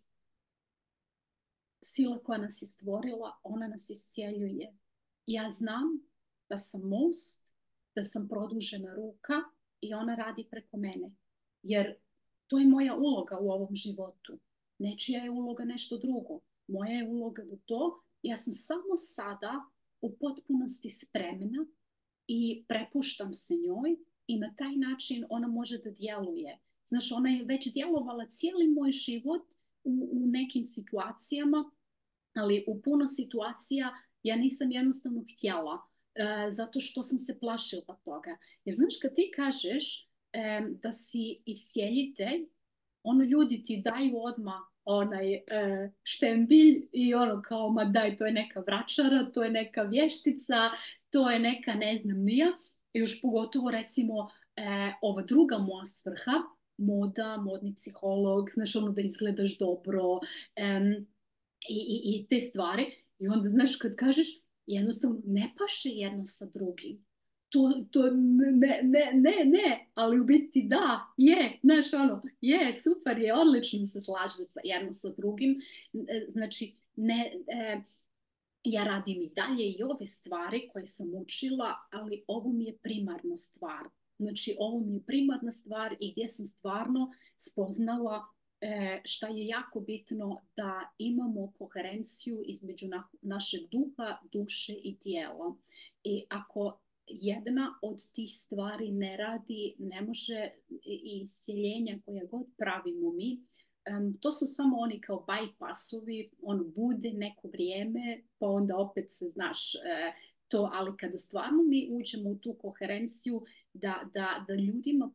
sila koja nas je stvorila, ona nas iscijeljuje. Ja znam da sam most, da sam produžena ruka i ona radi preko mene. Jer to je moja uloga u ovom životu. Nečija je uloga nešto drugo. Moja je uloga da to, ja sam samo sada u potpunosti spremna i prepuštam se njoj i na taj način ona može da djeluje. Znaš, ona je već djelovala cijeli moj život u nekim situacijama, ali u puno situacija ja nisam jednostavno htjela. zato što sam se plašila toga. Jer znaš, kad ti kažeš da si iscijeljitelj, ono ljudi ti daju odmah onaj štembilj i ono kao, ma daj, to je neka vračara, to je neka vještica, to je neka ne znam nija. I još pogotovo recimo ova druga moja svrha, moda, modni psiholog, znaš ono da izgledaš dobro i te stvari. I onda znaš kad kažeš jednostavno ne paše jedno sa drugim. To ne, ali u biti da, je, znaš ono, je, super je, odlično se slaže jedno sa drugim. Znači, ne, ja radim i dalje i ove stvari koje sam učila, ali ovo mi je primarna stvar. Znači, ovo mi je primarna stvar i gdje sam stvarno spoznala šta je jako bitno da imamo koherenciju između našeg duha, duše i tijela. I ako jedna od tih stvari ne radi, ne može i iscijeljenja koja god pravimo mi, to su samo oni kao bypassovi, on bude neko vrijeme, pa onda opet se, znaš, to, ali kada stvarno mi uđemo u tu koherenciju da ljudima,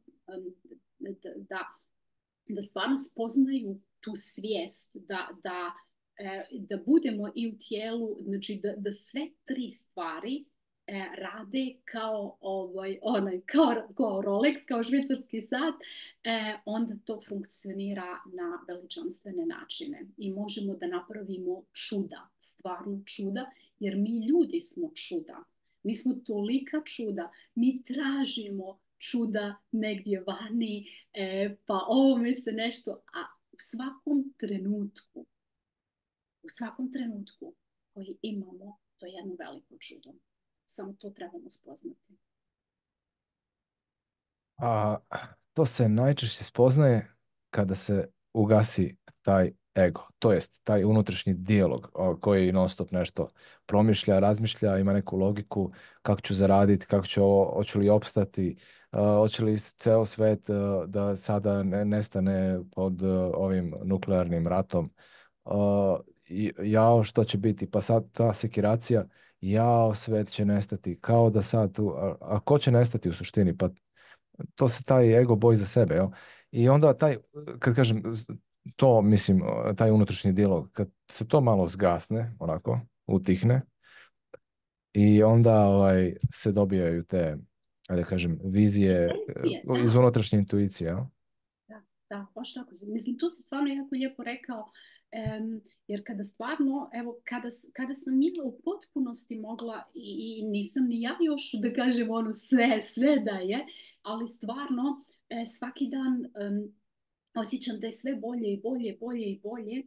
da stvarno spoznaju tu svijest, da budemo i u tijelu, znači da sve tri stvari rade kao kao Rolex, kao švicarski sat, onda to funkcionira na veličanstvene načine i možemo da napravimo čuda, stvarno čuda, jer mi ljudi smo čuda. Mi smo tolika čuda, mi tražimo čuda negdje vani, pa ovo mi se nešto, a u svakom trenutku koji imamo, to je jedno veliko čudo. Samo to trebamo spoznati. A to se najčešće spoznaje kada se ugasi taj ego, to jest taj unutrašnji dijalog koji non stop nešto promišlja, razmišlja, ima neku logiku kako ću zaraditi, kako ću ovo, hoću li opstati, hoće li ceo svet da sada nestane pod ovim nuklearnim ratom. Jao, što će biti? Pa sad ta sekiracija, jao, svet će nestati, kao da sad tu, a ko će nestati u suštini? Pa to se taj ego boji za sebe, jel? I onda taj, kad kažem, to mislim, taj unutrašnji dijalog, kad se to malo zgasne, onako, utihne, i onda se dobijaju te, da kažem, vizije Sencije, iz da. unutrašnje intuicije, jel? Da, baš tako. Mislim, to si stvarno jako lijepo rekao, jer kada stvarno, evo, kada sam ja u potpunosti mogla i nisam ni ja još, da kažem, ono sve da je, ali stvarno svaki dan osjećam da je sve bolje i bolje, bolje i bolje.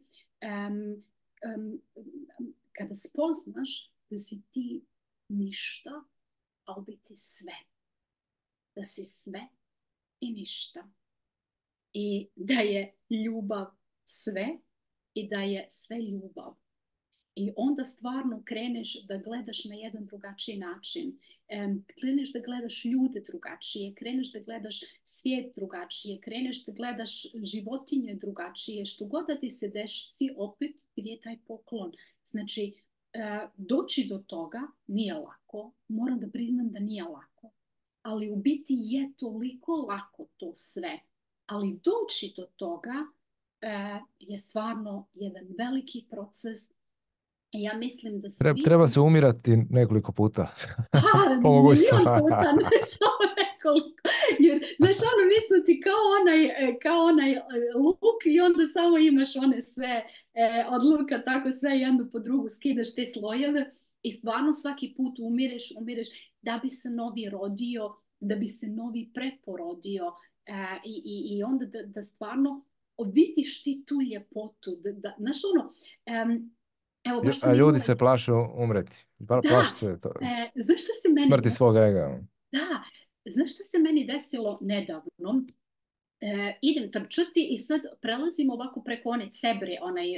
Kada spoznaš da si ti ništa, a u biti sve. Da si sve i ništa. I da je ljubav sve i da je sve ljubav. I onda stvarno kreneš da gledaš na jedan drugačiji način. Kreneš da gledaš ljude drugačije, kreneš da gledaš svijet drugačije, kreneš da gledaš životinje drugačije, što god da ti se desi, opet gdje je taj poklon. Znači, doći do toga nije lako, moram da priznam da nije lako, ali u biti je toliko lako to sve. Ali doći do toga je stvarno jedan veliki proces. Ja mislim da svi... Treba se umirati nekoliko puta. Po Milion mogućstvu. puta, ne samo nekoliko. Jer, znaš, ono, mislim ti kao onaj luk i onda samo imaš one sve od luka, tako sve jedno po drugu, skidaš te slojeve i stvarno svaki put umireš da bi se novi rodio, da bi se novi preporodio i onda da stvarno vidiš ti tu ljepotu. Znaš, ono, evo, baš sam Ljudi imala... se plaše umreti. Plaše Da, se to. znaš šta se meni... Smrti svog ega. Da, znaš šta se meni desilo nedavno? Idem trčati i sad prelazim ovako preko one cebre,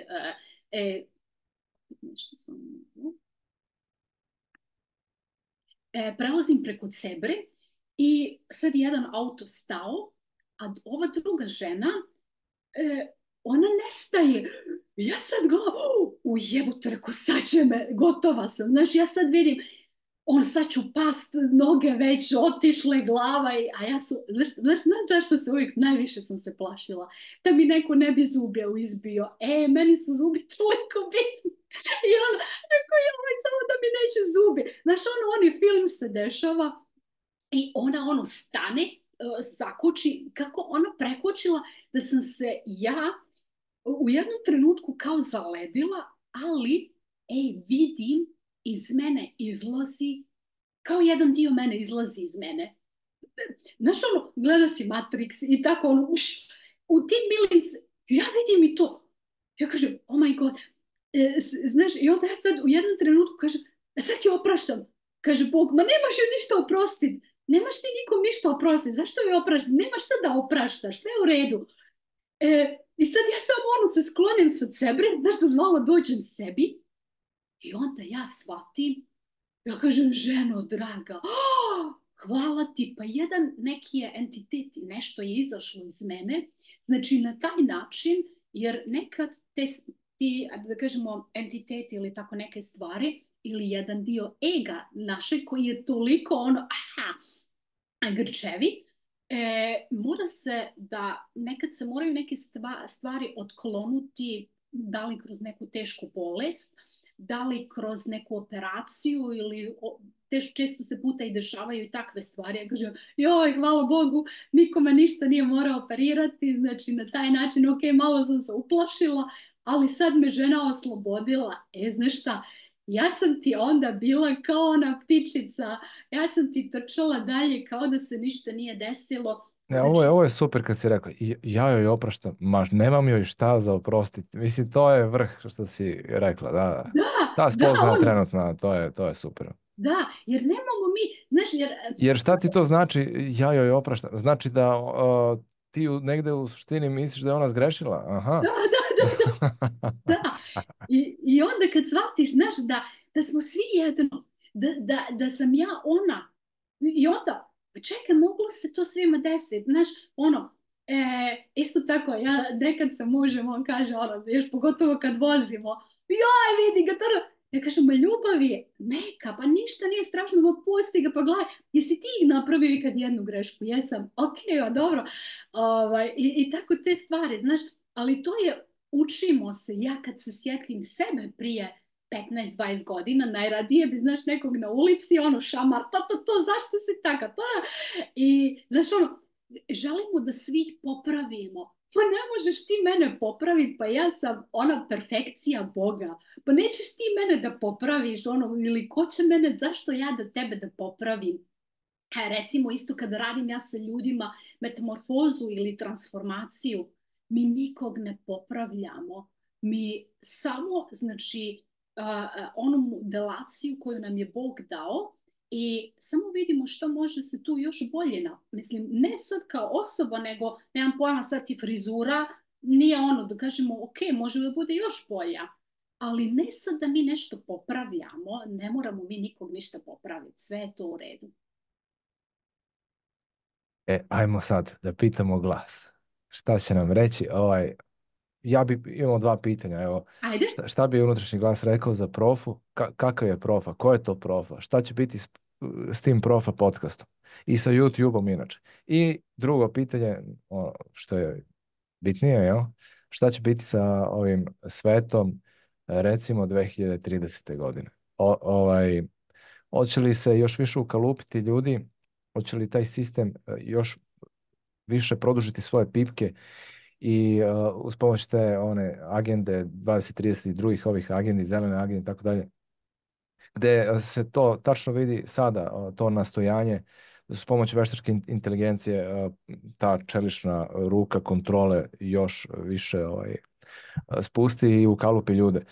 nešto sam... prelazim preko cebre i sad jedan auto stao, a ova druga žena, ona nestaje. Ja sad gledam, jebote, reko, sad će me, gotova sam. Znaš, ja sad vidim, on sad ću past, noge već otišle, glava, a ja su, znaš što se uvijek, najviše sam se plašila, da mi neko ne bi zube izbio, meni su zubi toliko bitni, i ono, rekao, joj, samo da mi neće zubi, znaš, oni film se dešava, i ona stane, sakoči, kako ona prekočila, da sam se ja u jednom trenutku kao zaledila, ali, vidim, iz mene izlazi, kao jedan dio mene izlazi iz mene. Znaš, gleda si Matrix i tako, u tim milim se, ja vidim i to. Ja kažem, oh my god, znaš, i onda ja sad u jednom trenutku kažem, sad ti opraštam. Kaže Bog, ma nemaš joj ništa oprostiti. Nemaš ti nikom ništa oprostiti. Zašto joj opraštaš? Nemaš šta da opraštaš, sve u redu. I sad ja samo se sklonim sa sebe, znaš, da malo dođem sebi. I onda ja shvatim, ja kažem, ženo draga, hvala ti, pa jedan neki je entitet, nešto je izašlo iz mene, znači na taj način, jer nekad ti, da kažemo, entiteti ili tako neke stvari, ili jedan dio ega naše koji je toliko grčevi, mora se da, nekad se moraju neke stvari otklonuti, da li kroz neku tešku bolest, da li kroz neku operaciju ili često se puta i dešavaju i takve stvari. Ja kažem, joj, hvala Bogu, nikome ništa nije morao operirati, znači na taj način, ok, malo sam se uplašila, ali sad me žena oslobodila. Znaš šta, ja sam ti onda bila kao ona ptičica, ja sam ti trčala dalje kao da se ništa nije desilo. Ne, Znači, ovo je super kad si rekao, ja joj opraštam, ma nemam joj šta za oprostiti. Mislim, to je vrh što si rekla, da. Ta da, spoznaja trenutna, to je super. da, jer nemamo mi, znaš, Jer šta ti to znači, ja joj opraštam? Znači da ti negde u suštini misliš da je ona zgrešila? Aha. Da. I onda kad shvatiš, znaš, da smo svi jedno, da sam ja ona, i onda, pa čekaj, moglo se to svima desiti, znaš, isto tako, ja nekad sa mužem, on kaže, još pogotovo kad vozimo, joj, vidi ga, ja kažem, ma ljubav je neka, pa ništa nije strašno, ma pusti ga, pa gledaj, jesi ti napravio ikad jednu grešku? Jesam, ok, dobro, i tako te stvari, znaš, ali to je, učimo se, ja kad se sjetim sebe prije 15-20 godina, najradije bi, znaš, nekog na ulici, šamar, to, zašto si taka, i, znaš, želimo da svih popravimo, pa ne možeš ti mene popraviti, pa ja sam ona perfekcija Boga, pa nećeš ti mene da popraviš, ili ko će mene, zašto ja da tebe da popravim? Recimo isto kada radim ja sa ljudima metamorfozu ili transformaciju, mi nikog ne popravljamo, mi samo, znači, onu modelaciju koju nam je Bog dao i samo vidimo što može se tu još bolje, mislim, ne sad kao osoba, nego, nemam pojma, sad ti frizura, nije da kažemo, ok, može da bude još bolja, ali ne sad da mi nešto popravljamo, ne moramo mi nikog ništa popraviti, sve je to u redu. Ajmo sad da pitamo glas. Šta će nam reći? Imamo dva pitanja. Evo, Ajde. šta bi unutrašnji glas rekao za profu? Kakav je profa? Ko je to profa? Šta će biti s tim profa podcastom? I sa YouTube-om inače. I drugo pitanje, što je bitnije, jel? Šta će biti sa ovim svetom, recimo 2030. godine? Hoće li se još više ukalupiti ljudi? Hoće li taj sistem još više produžiti svoje pipke i uz pomoć te one agende 2030 i drugih ovih agendi, zelene agende i tako dalje, gde se to tačno vidi sada, to nastojanje s pomoću veštačke inteligencije, ta čelična ruka kontrole još više spusti i ukalupi ljude.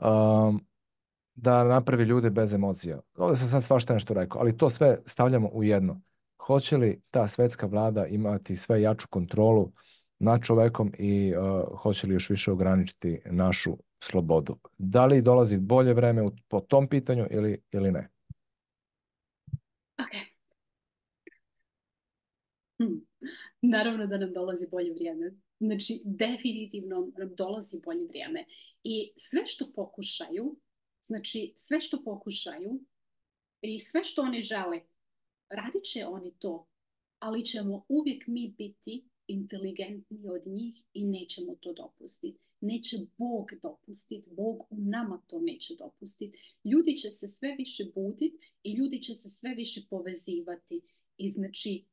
Da napravi ljude bez emocija. Ovdje sam sad svašta nešto rekao, ali to sve stavljamo u jedno. Hoće li ta svetska vlada imati sve jaču kontrolu nad čovekom i hoće li još više ograničiti našu slobodu? Da li dolazi bolje vreme po tom pitanju ili ne? Ok. Naravno da nam dolazi bolje vrijeme. Znači, definitivno nam dolazi bolje vrijeme. I sve što pokušaju, i sve što oni žele, radit će oni to, ali ćemo uvijek mi biti inteligentniji od njih i nećemo to dopustiti. Neće Bog dopustiti, Bog u nama to neće dopustiti. Ljudi će se sve više buditi i ljudi će se sve više povezivati. I znači,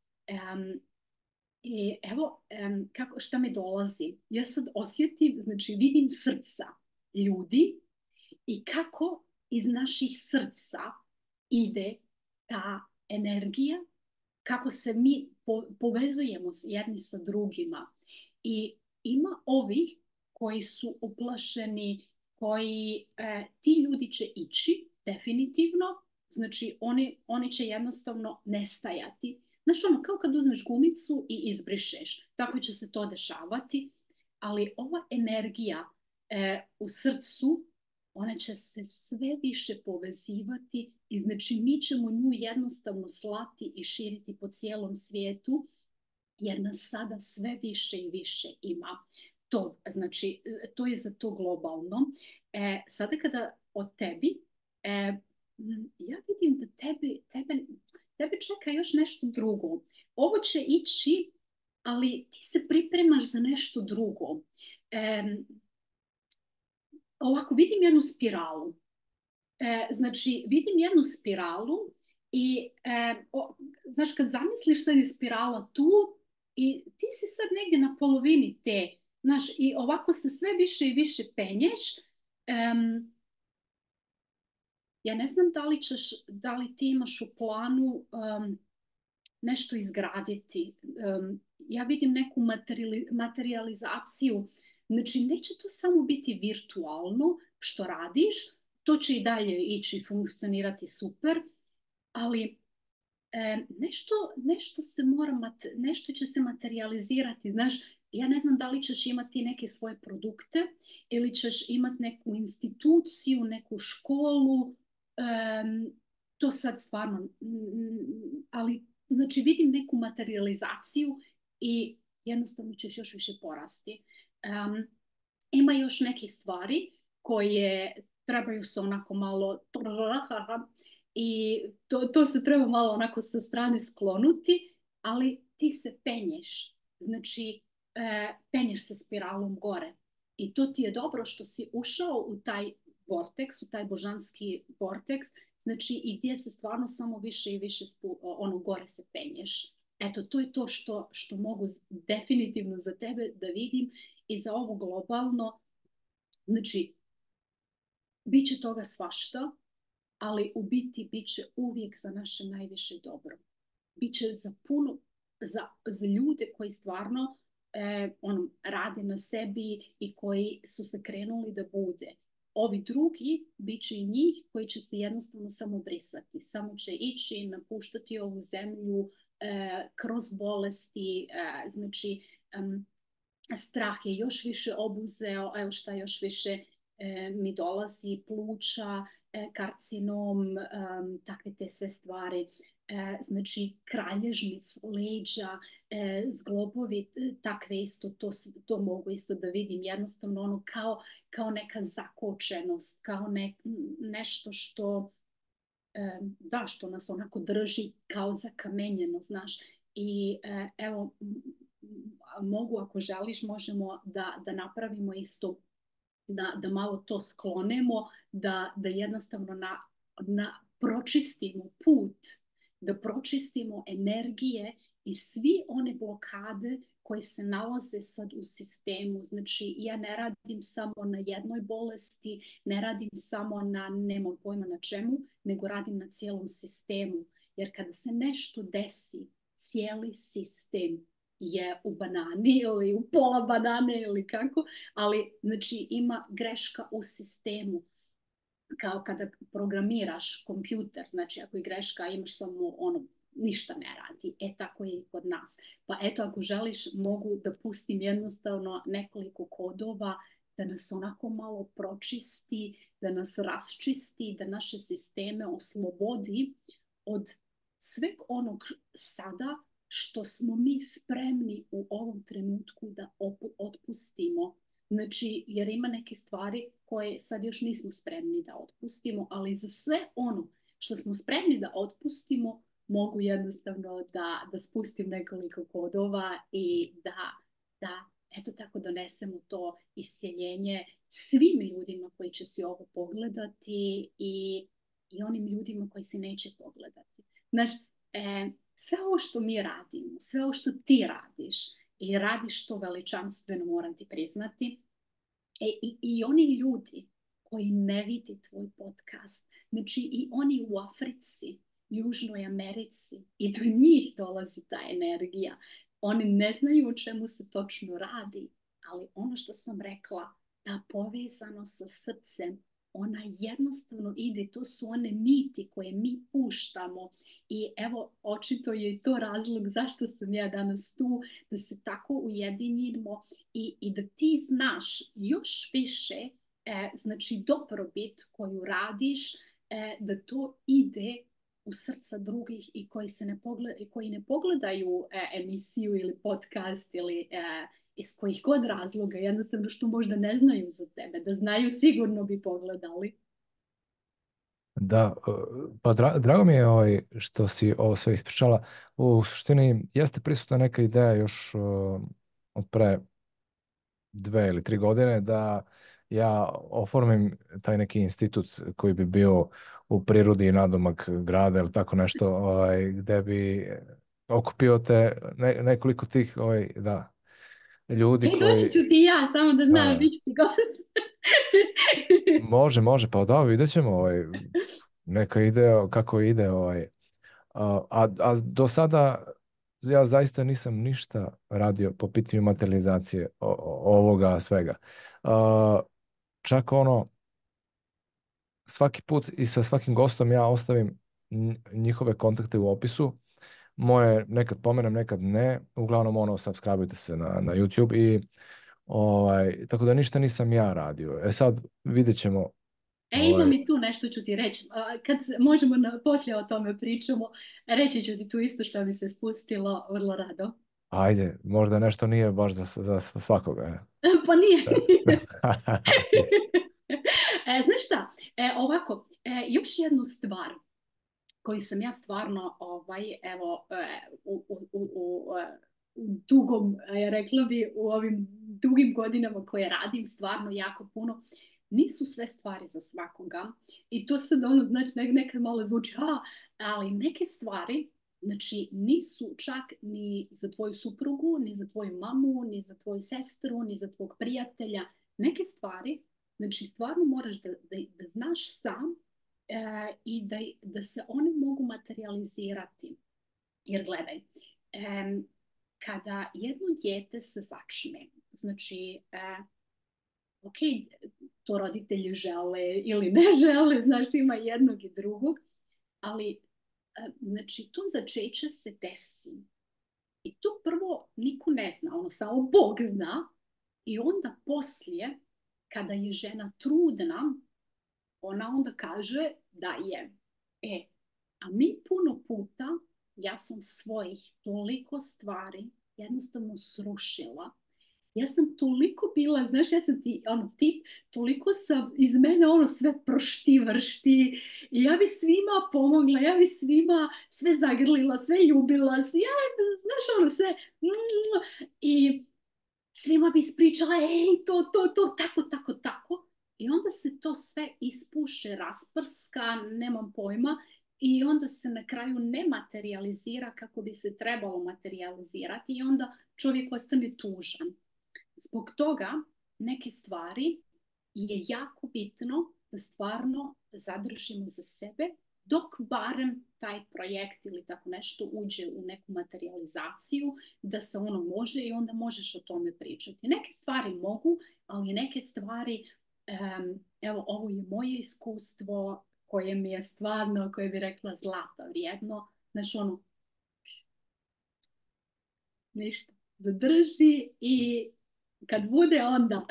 evo šta mi dolazi. Ja sad osjetim, znači vidim srca ljudi i kako iz naših srca ide ta energija, kako se mi povezujemo jedni sa drugima. I ima ovih koji su uplašeni, koji ti ljudi će ići definitivno, znači oni će jednostavno nestajati. Znaš ono, kao kad uzmeš gumicu i izbrišeš, tako će se to dešavati, ali ova energija u srcu, ona će se sve više povezivati i znači mi ćemo nju jednostavno slati i širiti po cijelom svijetu, jer nas sada sve više i više ima. To, znači, to je za to globalno. Sada kada o tebi, ja vidim da tebe čeka još nešto drugo. Ovo će ići, ali ti se pripremaš za nešto drugo. Ovako, vidim jednu spiralu. Znači, vidim jednu spiralu i, znaš, kad zamisliš sad je spirala tu i ti si sad negdje na polovini te, znaš, i ovako se sve više i više penješ. Ja ne znam da li ti imaš u planu nešto izgraditi. Ja vidim neku materializaciju. Znači, neće to samo biti virtualno što radiš, to će i dalje ići i funkcionirati super, ali nešto će se materializirati. Znaš, ja ne znam da li ćeš imati neke svoje produkte ili ćeš imati neku instituciju, neku školu, to sad stvarno, ali znači vidim neku materializaciju i jednostavno ćeš još više porasti. Ima još neke stvari koje trebaju se onako malo i to se treba malo onako sa strane sklonuti, ali ti se penješ, znači penješ se spiralom gore i to ti je dobro što si ušao u taj vorteks, u taj božanski vorteks, znači i gdje se stvarno samo više i više ono gore se penješ. Eto, to je to što mogu definitivno za tebe da vidim i za ovo globalno. Znači, bit će toga svašta, ali u biti bit će uvijek za naše najviše dobro. Biće za puno, za ljude koji stvarno rade na sebi i koji su se krenuli da bude. Ovi drugi, bit će i njih koji će se jednostavno samo brisati. Samo će ići, napuštati ovu zemlju kroz bolesti, znači strah je još više obuzeo, evo šta još više mi dolazi, pluća, karcinom, takve te sve stvari. Znači kralježnic, leđa, zglobovi, takve isto, to mogu isto da vidim, jednostavno ono kao neka zakočenost, kao nešto što što nas onako drži kao zakamenjeno, znaš. I evo, mogu, ako želiš, možemo da napravimo isto, da malo to sklonemo, da jednostavno pročistimo put, da pročistimo energije i svi one blokade koje se nalaze sad u sistemu. Znači, ja ne radim samo na jednoj bolesti, ne radim samo na, nemam pojma na čemu, nego radim na cijelom sistemu. Jer kada se nešto desi, cijeli sistem je u banani ili u pola banane ili kako, ali znači ima greška u sistemu. Kao kada programiraš kompjuter, znači ako je greška imaš samo ono, ništa ne radi. Tako je i kod nas. Pa eto, ako želiš, mogu da pustim jednostavno nekoliko kodova da nas onako malo pročisti, da nas rasčisti, da naše sisteme oslobodi od sveg onog sada što smo mi spremni u ovom trenutku da otpustimo. Znači, jer ima neke stvari koje sad još nismo spremni da otpustimo, ali za sve ono što smo spremni da otpustimo, mogu jednostavno da spustim nekoliko kodova i da eto tako donesemo to iscjeljenje svim ljudima koji će si ovo pogledati i onim ljudima koji si neće pogledati. Znaš, sve ovo što mi radimo, sve ovo što ti radiš i radiš to veličanstveno, moram ti priznati, i oni ljudi koji ne vidi tvoj podcast, znači i oni u Africi, Južnoj Americi, i do njih dolazi ta energija. Oni ne znaju o čemu se točno radi, ali ono što sam rekla, ta povezanost sa srcem, ona jednostavno ide, to su one niti koje mi puštamo i evo, očito je i to razlog zašto sam ja danas tu, da se tako ujedinimo i da ti znaš još više, znači dobrobit koju radiš, da to ide u srca drugih i koji ne pogledaju emisiju ili podcast ili iz kojih god razloga, jednostavno što možda ne znaju za tebe, da znaju sigurno bi pogledali. Da, pa drago mi je što si ovo sve ispričala. U suštini jeste prisutna neka ideja još od pre 2 ili 3 godine da ja oformim taj neki institut koji bi bio u prirodi i nadomak grada ili tako nešto, gde bi okupio te nekoliko tih da, ljudi Doći koji... ću ti ja, samo da Da, znaš, da. bit ću ti gost. Može, pa da, vidjet ćemo, neka ide kako ide, a do sada ja zaista nisam ništa radio po pitanju materializacije ovoga svega. Čak svaki put i sa svakim gostom ja ostavim njihove kontakte u opisu. Moje nekad pomenem, nekad ne. Uglavnom subscribe-ujte se na YouTube i tako da ništa nisam ja radio. Sad vidjet ćemo. Imam i tu nešto ću ti reći. Možemo poslije o tome pričamo, reći ću ti tu isto što mi se spustilo vrlo rado. Ajde, možda nešto nije baš za svakoga. Pa nije. Ajde. Znaš šta, ovako, još jednu stvar koju sam ja stvarno evo, u dugom, rekla bi, u ovim dugim godinama koje radim stvarno jako puno, nisu sve stvari za svakoga. I to sad znači nekad malo zvuči, ali neke stvari, znači nisu čak ni za tvoju suprugu, ni za tvoju mamu, ni za tvoju sestru, ni za tvog prijatelja. Neke stvari, znači stvarno moraš da znaš sam i da se one mogu materializirati. Jer gledaj, kada jedno dijete se začne, znači, ok, to roditelji žele ili ne žele, znaš, ima jednog i drugog, ali znači to začeće se desi. I to prvo niko ne zna, samo Bog zna. I onda poslije, kada je žena trudna, ona onda kaže da je. A mi puno puta, ja sam svojih toliko stvari jednostavno srušila. Ja sam toliko bila, znaš, ja sam tip, toliko sam iz mene sve pršti, vršti i ja bi svima pomogla, ja bi svima sve zagrlila, sve ljubila, znaš, sve i svima bi ispričala, to, tako. I onda se to sve ispuše, rasprska, nemam pojma, i onda se na kraju ne materializira kako bi se trebalo materializirati i onda čovjek ostane tužan. Zbog toga neke stvari je jako bitno da stvarno zadržimo za sebe dok barem taj projekt ili tako nešto uđe u neku materializaciju, da se ono može i onda možeš o tome pričati. Neke stvari mogu, ali neke stvari, evo ovo je moje iskustvo koje mi je stvarno, koje bi rekla zlata vrijedno, znači ništa, zadrži i kad bude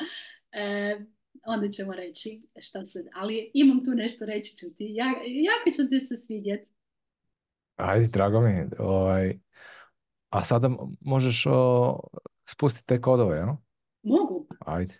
onda ćemo reći šta se, ali imam tu nešto reći ću ti, jako ću ti se svidjeti. Ajde, drago mi je. A sada možeš spustiti te kodove, ja? Mogu. Ajde.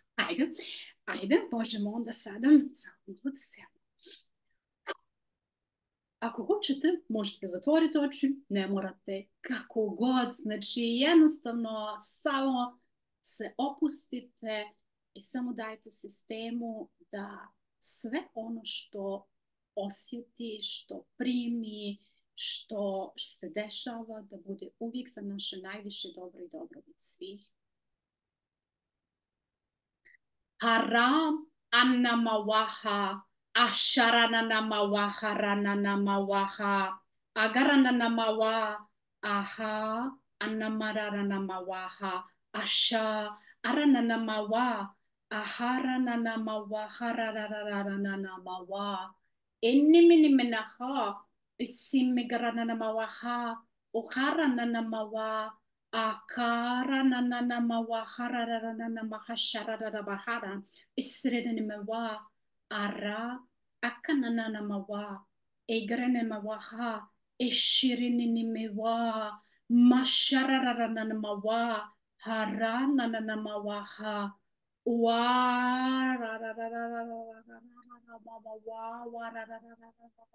Ajde, možemo onda sada, samo da se Ako hoćete, možete zatvoriti oči, ne morate kako god. Znači, jednostavno samo se opustite i samo dajte sistemu da sve ono što osjeti, što primi, što se dešava, da bude uvijek za naše najviše dobro i dobrobit svih. Haram annamawaha, asharananamawaha, rananamawaha, agarananamawa, aha, annamararanamawaha, asha, arananamawa, aharananamawa, hararararanamawa, eniminiminaha, isimegarananamawaha, uharananamawa, akara na na na mawahara na na na mahashara na bahara isrede ne mawa ara akana na na mawa egrene mawaha eshirini ni mewa mashara na na na mawa hara na na na mawaha wa ra ra ra ra ra ra ra ra wa wa ra ra ra ra ra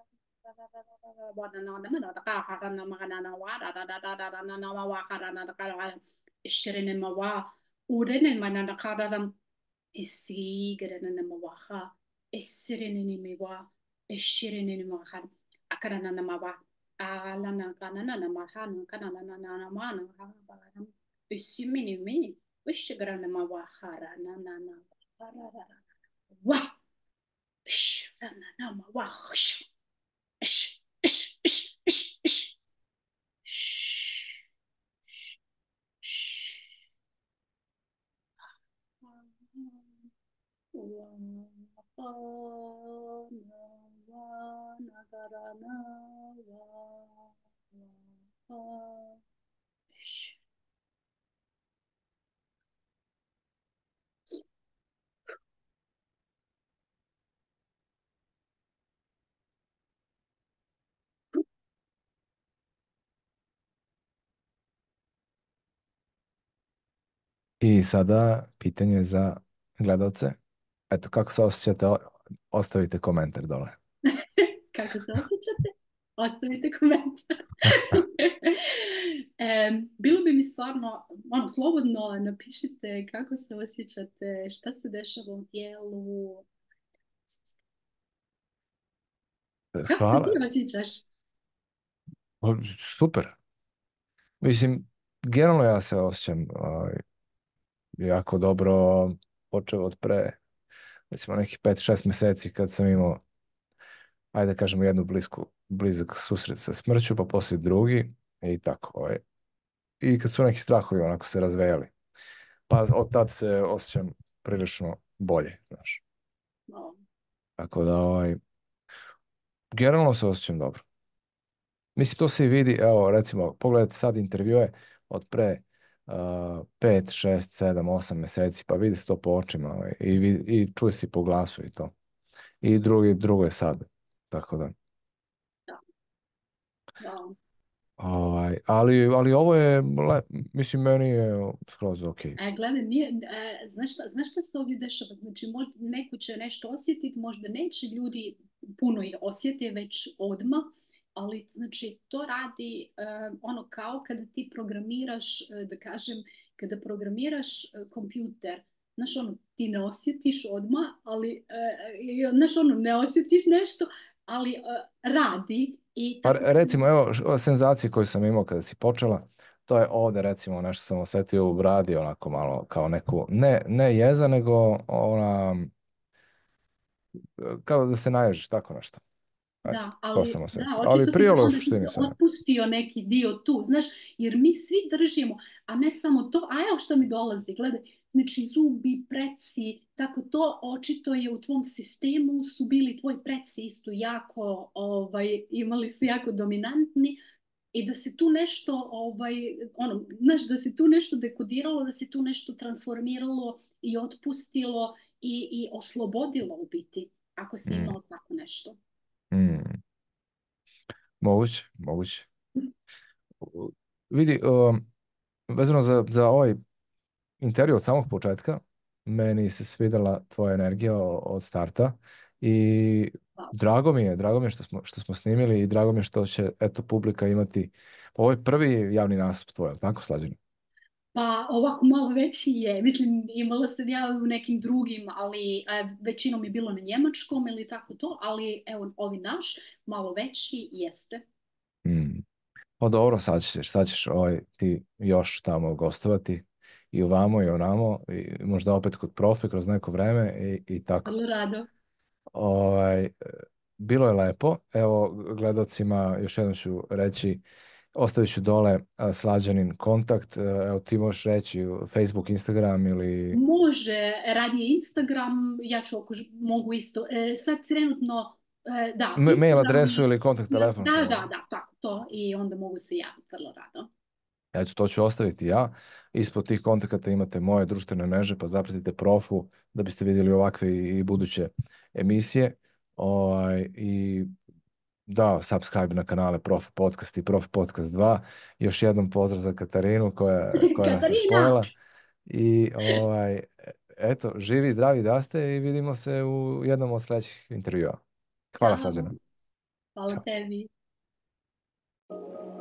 الشرنموا ورنمنا السيجرنموا السرنموا الشرنموا أكرنموا alana kanana na mahana kanana na na mana haram usimini mi wishigrana mawahara na na na wa ish na na ma wa ish ish ish ish ish I sada pitanje za gledalce. Eto, kako se osjećate, ostavite komentar dole. Kako se osjećate? Ostavite komentar. Bilo bi mi stvarno, ono, slobodno napišite kako se osjećate, šta se dešava u tijelu. Kako se Hvala. ti osjećaš? Super. Mislim, generalno ja se osjećam jako dobro, počeo od pre, recimo nekih 5-6 mjeseci kad sam imao, ajde da kažemo, jednu blizak susret sa smrću, pa poslije drugi i tako. I kad su neki strahovi onako se razvejali. Pa od tad se osjećam prilično bolje, znaš. No. Tako da, generalno se osjećam dobro. Mislim, to se i vidi, evo, recimo, pogledajte sad intervjue od pre 5, 6, 7, 8 mjeseci, pa vidi se to po očima i čuje se po glasu i to. I drugo je sad. Tako da. Da. Da. Ali ovo je, mislim, meni je skroz ok. Gledaj, znaš šta se ovdje dešava? Znači, možda neko će nešto osjetiti, možda neće, ljudi puno ih osjete već odmah, ali znači to radi ono kao kada ti programiraš, da kažem, kada programiraš kompjuter, znaš ono, ti ne osjetiš odmah, ali znaš ono, ne osjetiš nešto, ali radi i Pa tako. recimo, evo, senzacije koju sam imao kada si počela, to je ovdje, recimo, nešto sam osjetio u bradi, onako malo, kao neku, ne jeza, nego ona, kao da se naježiš, tako nešto. Da, To sam da, osjetio. Ali očito si prijelo u onda ti se suštini sve. otpustio neki dio tu, znaš, jer mi svi držimo, a ne samo to, a evo što mi dolazi, gledaj, znači zubi, preci, tako to očito je u tvom sistemu su bili tvoji preci isto jako, imali su jako dominantni i da se tu nešto, ono, znaš, da se tu nešto dekodiralo, da se tu nešto transformiralo i otpustilo i oslobodilo u biti, ako si imao tako nešto. Mm. Moguće. Vidi, vezano za ovaj intervju od samog početka, meni se svidjela tvoja energija od starta I drago mi je što smo snimili i drago mi je što će, eto, publika imati, ovo je prvi javni nastup tvoj, jel tako, Slađeni? Pa ovako malo veći je, mislim imala sam ja u nekim drugim, ali većinom je bilo na njemačkom ili tako to, ali evo ovi naš, malo veći jeste. Mm. Pa dobro, sad ćeš ti još tamo gostovati i ovamo i onamo i možda opet kod profe kroz neko vreme i tako. Vrlo rado. Ovaj, bilo je lepo. Evo, gledocima još jednom ću reći, ostavit ću dole Slađanin kontakt. Evo, ti možeš reći Facebook, Instagram ili Može, radije Instagram, ja ću mogu isto. Sad trenutno, da, mail Instagram, adresu ili kontakt telefon, da, što da, može. da, tako to i onda mogu se javiti vrlo rado. Eto, to ću ostaviti ja. Ispod tih kontakata imate moje društvene mreže, pa zapratite profu da biste vidjeli ovakve i buduće emisije. I da, subscribe na kanale Prof Podcast i Prof Podcast 2. Još jednom pozdrav za Katarinu koja nas je Katarina, spojila. I eto, živi, zdravi da ste i vidimo se u jednom od sljedećih intervjua. Hvala, čao, Slađana. hvala Ćao. tebi.